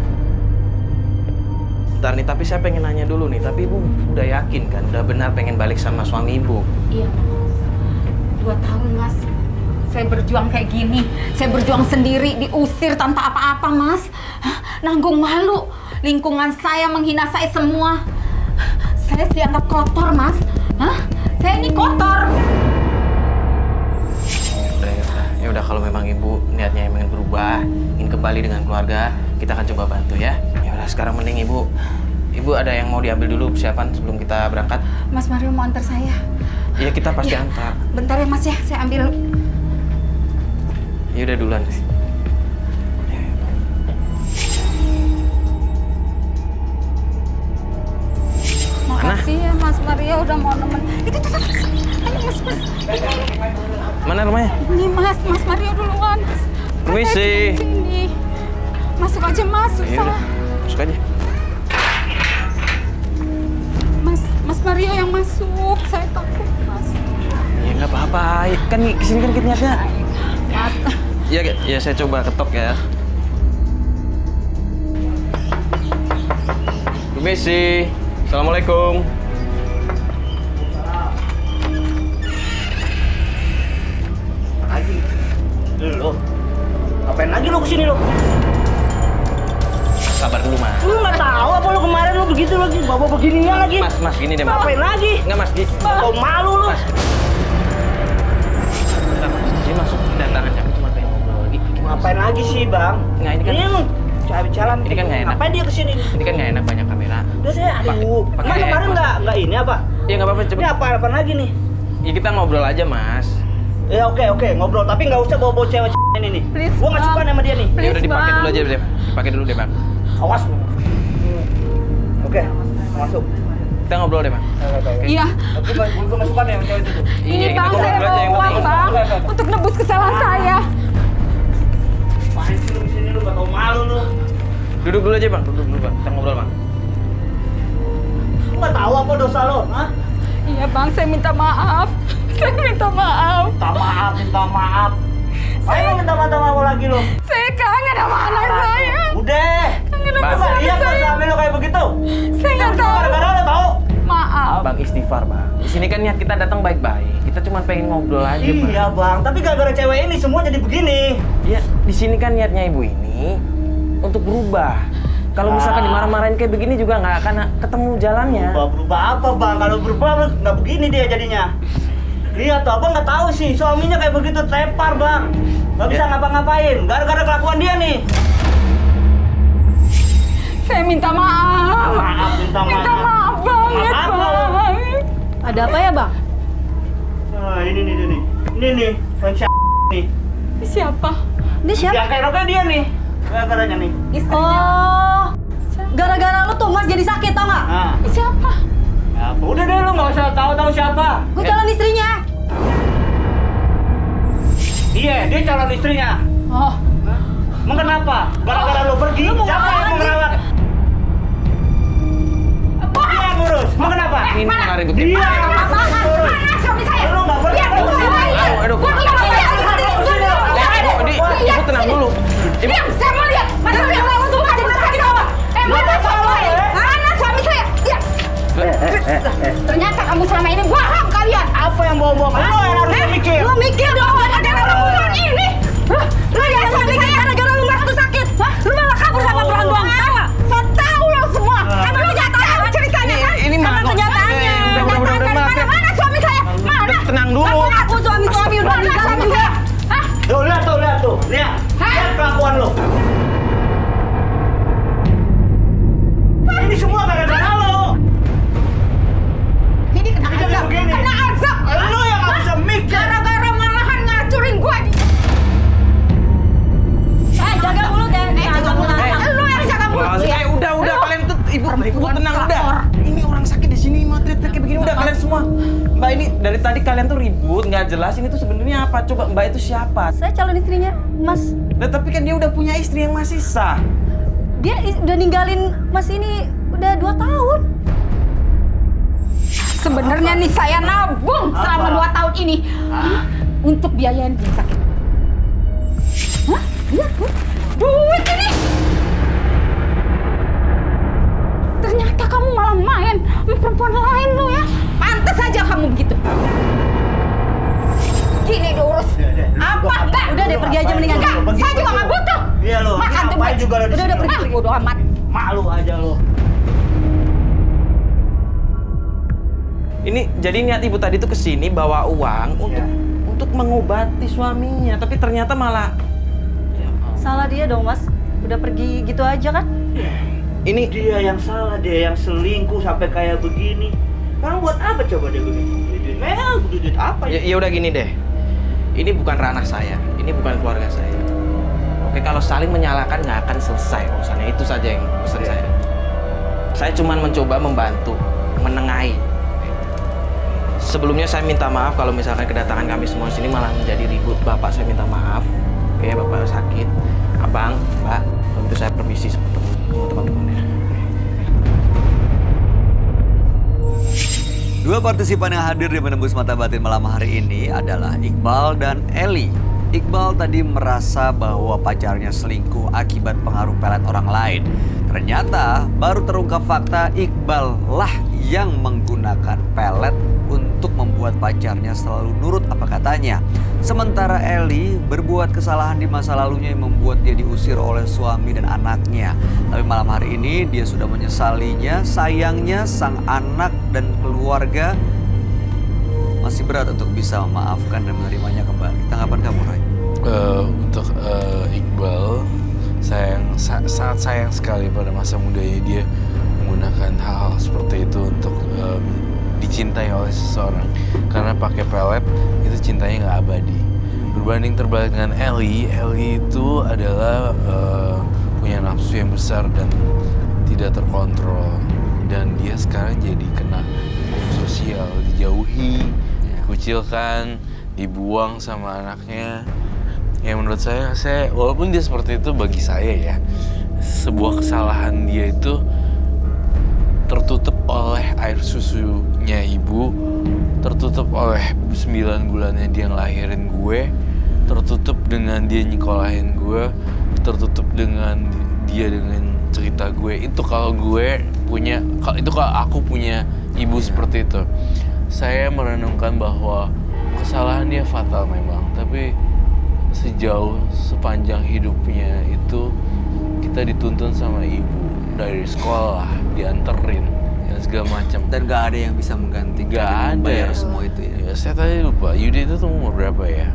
Bentar nih, tapi saya pengen nanya dulu nih. Tapi ibu udah yakin kan? Udah benar pengen balik sama suami ibu? Iya mas. 2 tahun mas. Saya berjuang kayak gini. Saya berjuang sendiri, diusir tanpa apa-apa mas. Nanggung malu. Lingkungan saya menghina saya semua. Saya dianggap kotor mas. Hah? Saya ini kotor. Ya udah kalau memang ibu niatnya ingin berubah, ingin kembali dengan keluarga, kita akan coba bantu ya. Ya udah sekarang mending ibu ada yang mau diambil dulu persiapan sebelum kita berangkat. Mas Mario mau antar saya. Iya kita pasti antar. Bentar ya mas ya, saya ambil. Ya udah duluan deh. Makasih ya Mas Mario udah mau nemen. Itu tuh. Ayo mas. Mana rumahnya? Ini mas Mario duluan. Permisi. Sini. Masuk aja mas, susah. Masuk aja. Mas Mario yang masuk, saya takut mas. Ya nggak apa-apa, kan kesini kan kita niatnya. Mas. Ya saya coba ketok ya. Permisi. Assalamualaikum. Lo, ngapain lagi lo kesini lo? Sabar dulu mas. Lu nggak tahu apa lo kemarin lo begitu lagi bawa beginian lagi? Mas gini deh mas. Ngapain lagi? Nggak mas, Kau malu lo. Mas. Bentar, mas. Ini masuk datangan kami cuma pengen ngobrol lagi. Ngapain lagi sih bang? Nggak ini kan. Cari jalan. Ini kan nggak enak. Ngapain dia kesini? Ini kan nggak enak banyak kamera. Udah deh, aduh. Mas kemarin nggak ini apa? Iya nggak apa-apa. Ini apa lagi nih? Ya kita ngobrol aja mas. Ya oke ngobrol tapi nggak usah bawa cewek ini nih. Please, gua nggak suka sama dia nih. Ya udah dipakai dulu aja deh. Dipakai dulu deh bang. Awas lu. Oke, masuk. Kita ngobrol deh bang. Iya. Tapi gua nggak suka nih sama cewek itu. Ini bang saya mau uang bang untuk nebus kesalahan saya. Main sih lu di sini lu nggak tahu malu lu. Duduk dulu aja bang. Duduk dulu bang. Kita ngobrol bang. Lu nggak tahu apa dosa lo, hah? Iya bang, saya minta maaf. Saya minta maaf. Minta maaf. Ayo minta maaf lagi lo. Saya kangen sama anak saya. Udah. Kangen sama Masa iya kok suami lo kayak begitu? Saya nggak tahu. Gara-gara lo tahu? Maaf. Bang istighfar bang. Di sini kan niat kita datang baik-baik. Kita cuma pengen ngobrol aja bang. Iya bang, tapi gara-gara cewek ini semua jadi begini. Iya, di sini kan niatnya ibu ini untuk berubah. Kalau misalkan dimarah-marahin kayak begini juga nggak akan ketemu jalannya. Berubah apa bang? Kalau berubah nggak begini dia jadinya. Lihat tuh, abang nggak tahu sih suaminya kayak begitu tepar bang, nggak bisa ngapa-ngapain, gara-gara kelakuan dia nih. Saya minta maaf. Minta maaf banget bang. Ada apa ya bang? Nah ini nih, nih. Siapa? Ini siapa? Yang kayak roknya dia nih, gara-garanya nih. Oh, gara-gara lu tuh mas jadi sakit tau nggak? Nah. Siapa? Ya, udah deh lu nggak usah tahu siapa. Gue calon istrinya. Iya, dia calon istrinya. Oh. Emang kenapa? Gara-gara lu pergi, siapa yang mau merawat? Dia yang ngurus. Emang kenapa? Ini kemarin gue Dia yang ngurus. Suami saya. Lu nggak boleh. Aduh. Ibu tenang dulu. Diam, saya mau lihat. Mana yang lawan tuh ada sakit apa? Mana suami saya? Dia. Ternyata kamu selama ini bohong kalian. Apa yang bohong? Lu yang harus mikir. Lu mikir dong ada perempuan ini. Lu yang suami saya gara-gara lu merasa sakit. Lu malah kabur sama perempuan. Tahu nggak? Saya tahu lo semua. Karena lu nggak tahu ceritanya kan? Ini karena kenyataannya. Mana suami saya? Mana? Tenang dulu. Aku suami udah meninggal juga. Tuh, lihat tuh. Lihat kelakuan lo. Ini semua gara-gara lo. Ini kena azab. Kena azab. Lo yang nggak bisa mikir. Gara-gara malahan ngacurin gua. Jaga mulut ya. Jaga mulut. Lu yang jaga mulut. Udah kalian tuh ibu tenang udah. Ini orang sakit di sini mau teriak kayak begini udah kalian semua. Mbak ini dari tadi kalian tuh ribut nggak jelas ini tuh sebenarnya apa? Coba Mbak itu siapa? Saya calon istrinya, Mas. Nah, tapi kan dia udah punya istri yang masih sah. Dia udah ninggalin Mas ini udah 2 tahun. Sebenarnya nih saya nabung selama 2 tahun ini untuk biayain dia sakit. Hah? Iya, duit ini. Ternyata kamu malah main sama perempuan lain lo ya. Pantes aja kamu begitu. Gini diurus. Apa? Enggak, udah deh pergi aja mendingan. Enggak, saya juga nggak butuh. Iya lo. Makan tuh buat. Udah pergi. Bodo amat. Malu aja lo. Ini jadi niat ibu tadi tuh kesini bawa uang untuk mengobati suaminya, tapi ternyata malah salah dia dong mas, udah pergi gitu aja kan? Ini dia yang salah, dia yang selingkuh sampai kayak begini. Sekarang buat apa coba dia begini? Duit apa ya? Ya udah gini deh, ini bukan ranah saya, ini bukan keluarga saya. Oke, kalau saling menyalahkan nggak akan selesai urusannya, itu saja yang pesan saya. Saya cuma mencoba membantu, menengahi. Sebelumnya saya minta maaf kalau misalkan kedatangan kami semua di sini malah menjadi ribut. Bapak saya minta maaf. Oke, Bapak sakit. Abang, Mbak, kalau itu saya permisi ketemu teman-temannya. Dua partisipan yang hadir di Menembus Mata Batin malam hari ini adalah Iqbal dan Eli. Iqbal tadi merasa bahwa pacarnya selingkuh akibat pengaruh pelet orang lain. Ternyata baru terungkap fakta Iqbal lah yang menggunakan pelet untuk membuat pacarnya selalu nurut apa katanya. Sementara Eli berbuat kesalahan di masa lalunya yang membuat dia diusir oleh suami dan anaknya. Tapi malam hari ini dia sudah menyesalinya. Sayangnya sang anak dan keluarga masih berat untuk bisa memaafkan dan menerimanya kembali. Tanggapan kamu, Roy? Untuk Iqbal, sangat sayang sekali pada masa mudanya dia menggunakan hal-hal seperti itu untuk dicintai oleh seseorang. Karena pakai pelet itu cintanya nggak abadi. Berbanding terbalik dengan Eli itu adalah punya nafsu yang besar dan tidak terkontrol. Dan dia sekarang jadi kena sosial, dijauhi, dikucilkan, dibuang sama anaknya. Ya menurut saya walaupun dia seperti itu, bagi saya ya, sebuah kesalahan dia itu tertutup oleh air susunya ibu, tertutup oleh 9 bulannya dia ngelahirin gue, tertutup dengan dia nyekolahin gue, tertutup dengan dia dengan cerita gue. Itu kalau aku punya ibu seperti itu. Saya merenungkan bahwa kesalahan dia fatal memang, tapi sepanjang hidupnya itu kita dituntun sama ibu dari sekolah, dianterin dan segala macam. Dan gak ada yang bisa menggantikan. Gak ada. Bayar semua itu ya. Saya tadi lupa. Yudi itu tuh umur berapa ya?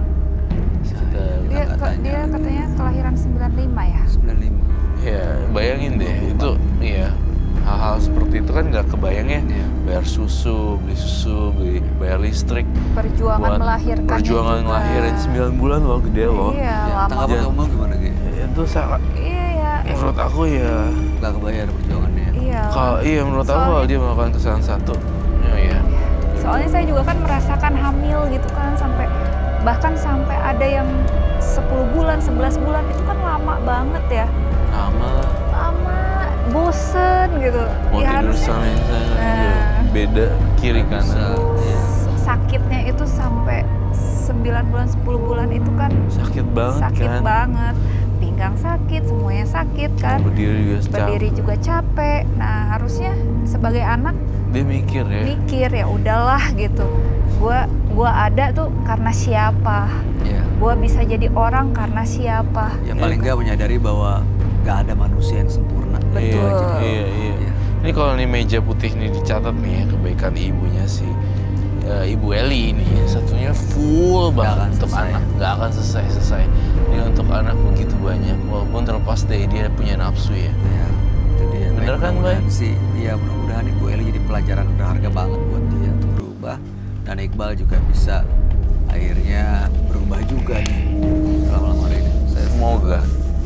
Dia katanya kelahiran 95 ya. 95. Ya bayangin deh itu ya. Hal-hal seperti itu kan nggak kebayang ya. Bayar susu, beli bayar listrik. Perjuangan melahirkan. Perjuangan ngelahirin 9 bulan loh, gede loh. Iya, lama. Tanggapan kamu gimana, Ge? Itu sangat. Iya. Menurut aku ya. Nggak kebayar perjuangannya. Iya. Iya menurut aku kalau dia melakukan kesalahan satu. Ya. Soalnya saya juga kan merasakan hamil gitu kan bahkan sampai ada yang 10 bulan, 11 bulan itu kan lama banget ya. Lama, bosen gitu. Mau ya, tidur sama beda kiri kanan. Sakitnya itu sampai 9 bulan, 10 bulan itu kan sakit banget. Sakit banget. Pinggang sakit, semuanya sakit kan. Berdiri juga capek. Nah, harusnya sebagai anak dia mikir ya udahlah gitu. Gua ada tuh karena siapa? Gua bisa jadi orang karena siapa? Yang paling nggak menyadari bahwa nggak ada manusia yang sempurna. Betul. Iya. Ini kalau nih meja putih nih dicatat nih ya, kebaikan ibunya sih. Ibu Eli ini satunya full banget untuk anak, nggak akan selesai. Ini untuk anak begitu banyak, walaupun terlepas dari dia punya nafsu ya. Itu dia. Bener kan, Bay? Iya, mudah-mudahan Ibu Eli jadi pelajaran berharga banget buat dia untuk berubah, dan Iqbal juga bisa akhirnya berubah juga nih setelah malam hari ini. Semoga.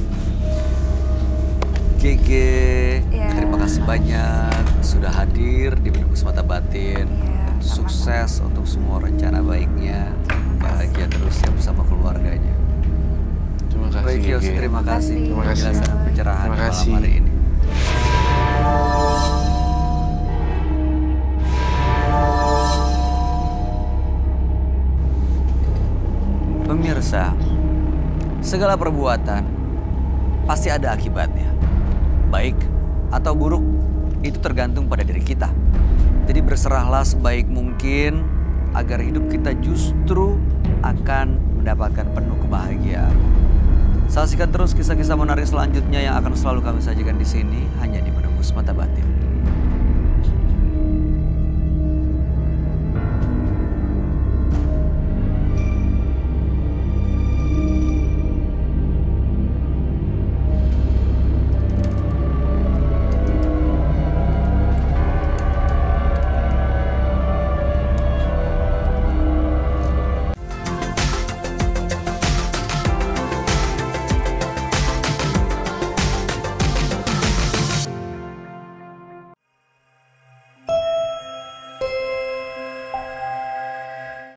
Gege, terima kasih banyak sudah hadir di Menembus Mata Batin. Sukses untuk semua rencana baiknya. Bahagia terus ya bersama keluarganya. Terima kasih. Roy Kiyoshi, terima kasih. Terima kasih. Penjelasan pencerahan malam hari ini. Pemirsa, segala perbuatan pasti ada akibatnya. Baik atau buruk itu tergantung pada diri kita. Jadi berserahlah sebaik mungkin agar hidup kita justru akan mendapatkan penuh kebahagiaan. Saksikan terus kisah-kisah menarik selanjutnya yang akan selalu kami sajikan di sini hanya di Menembus Mata Batin.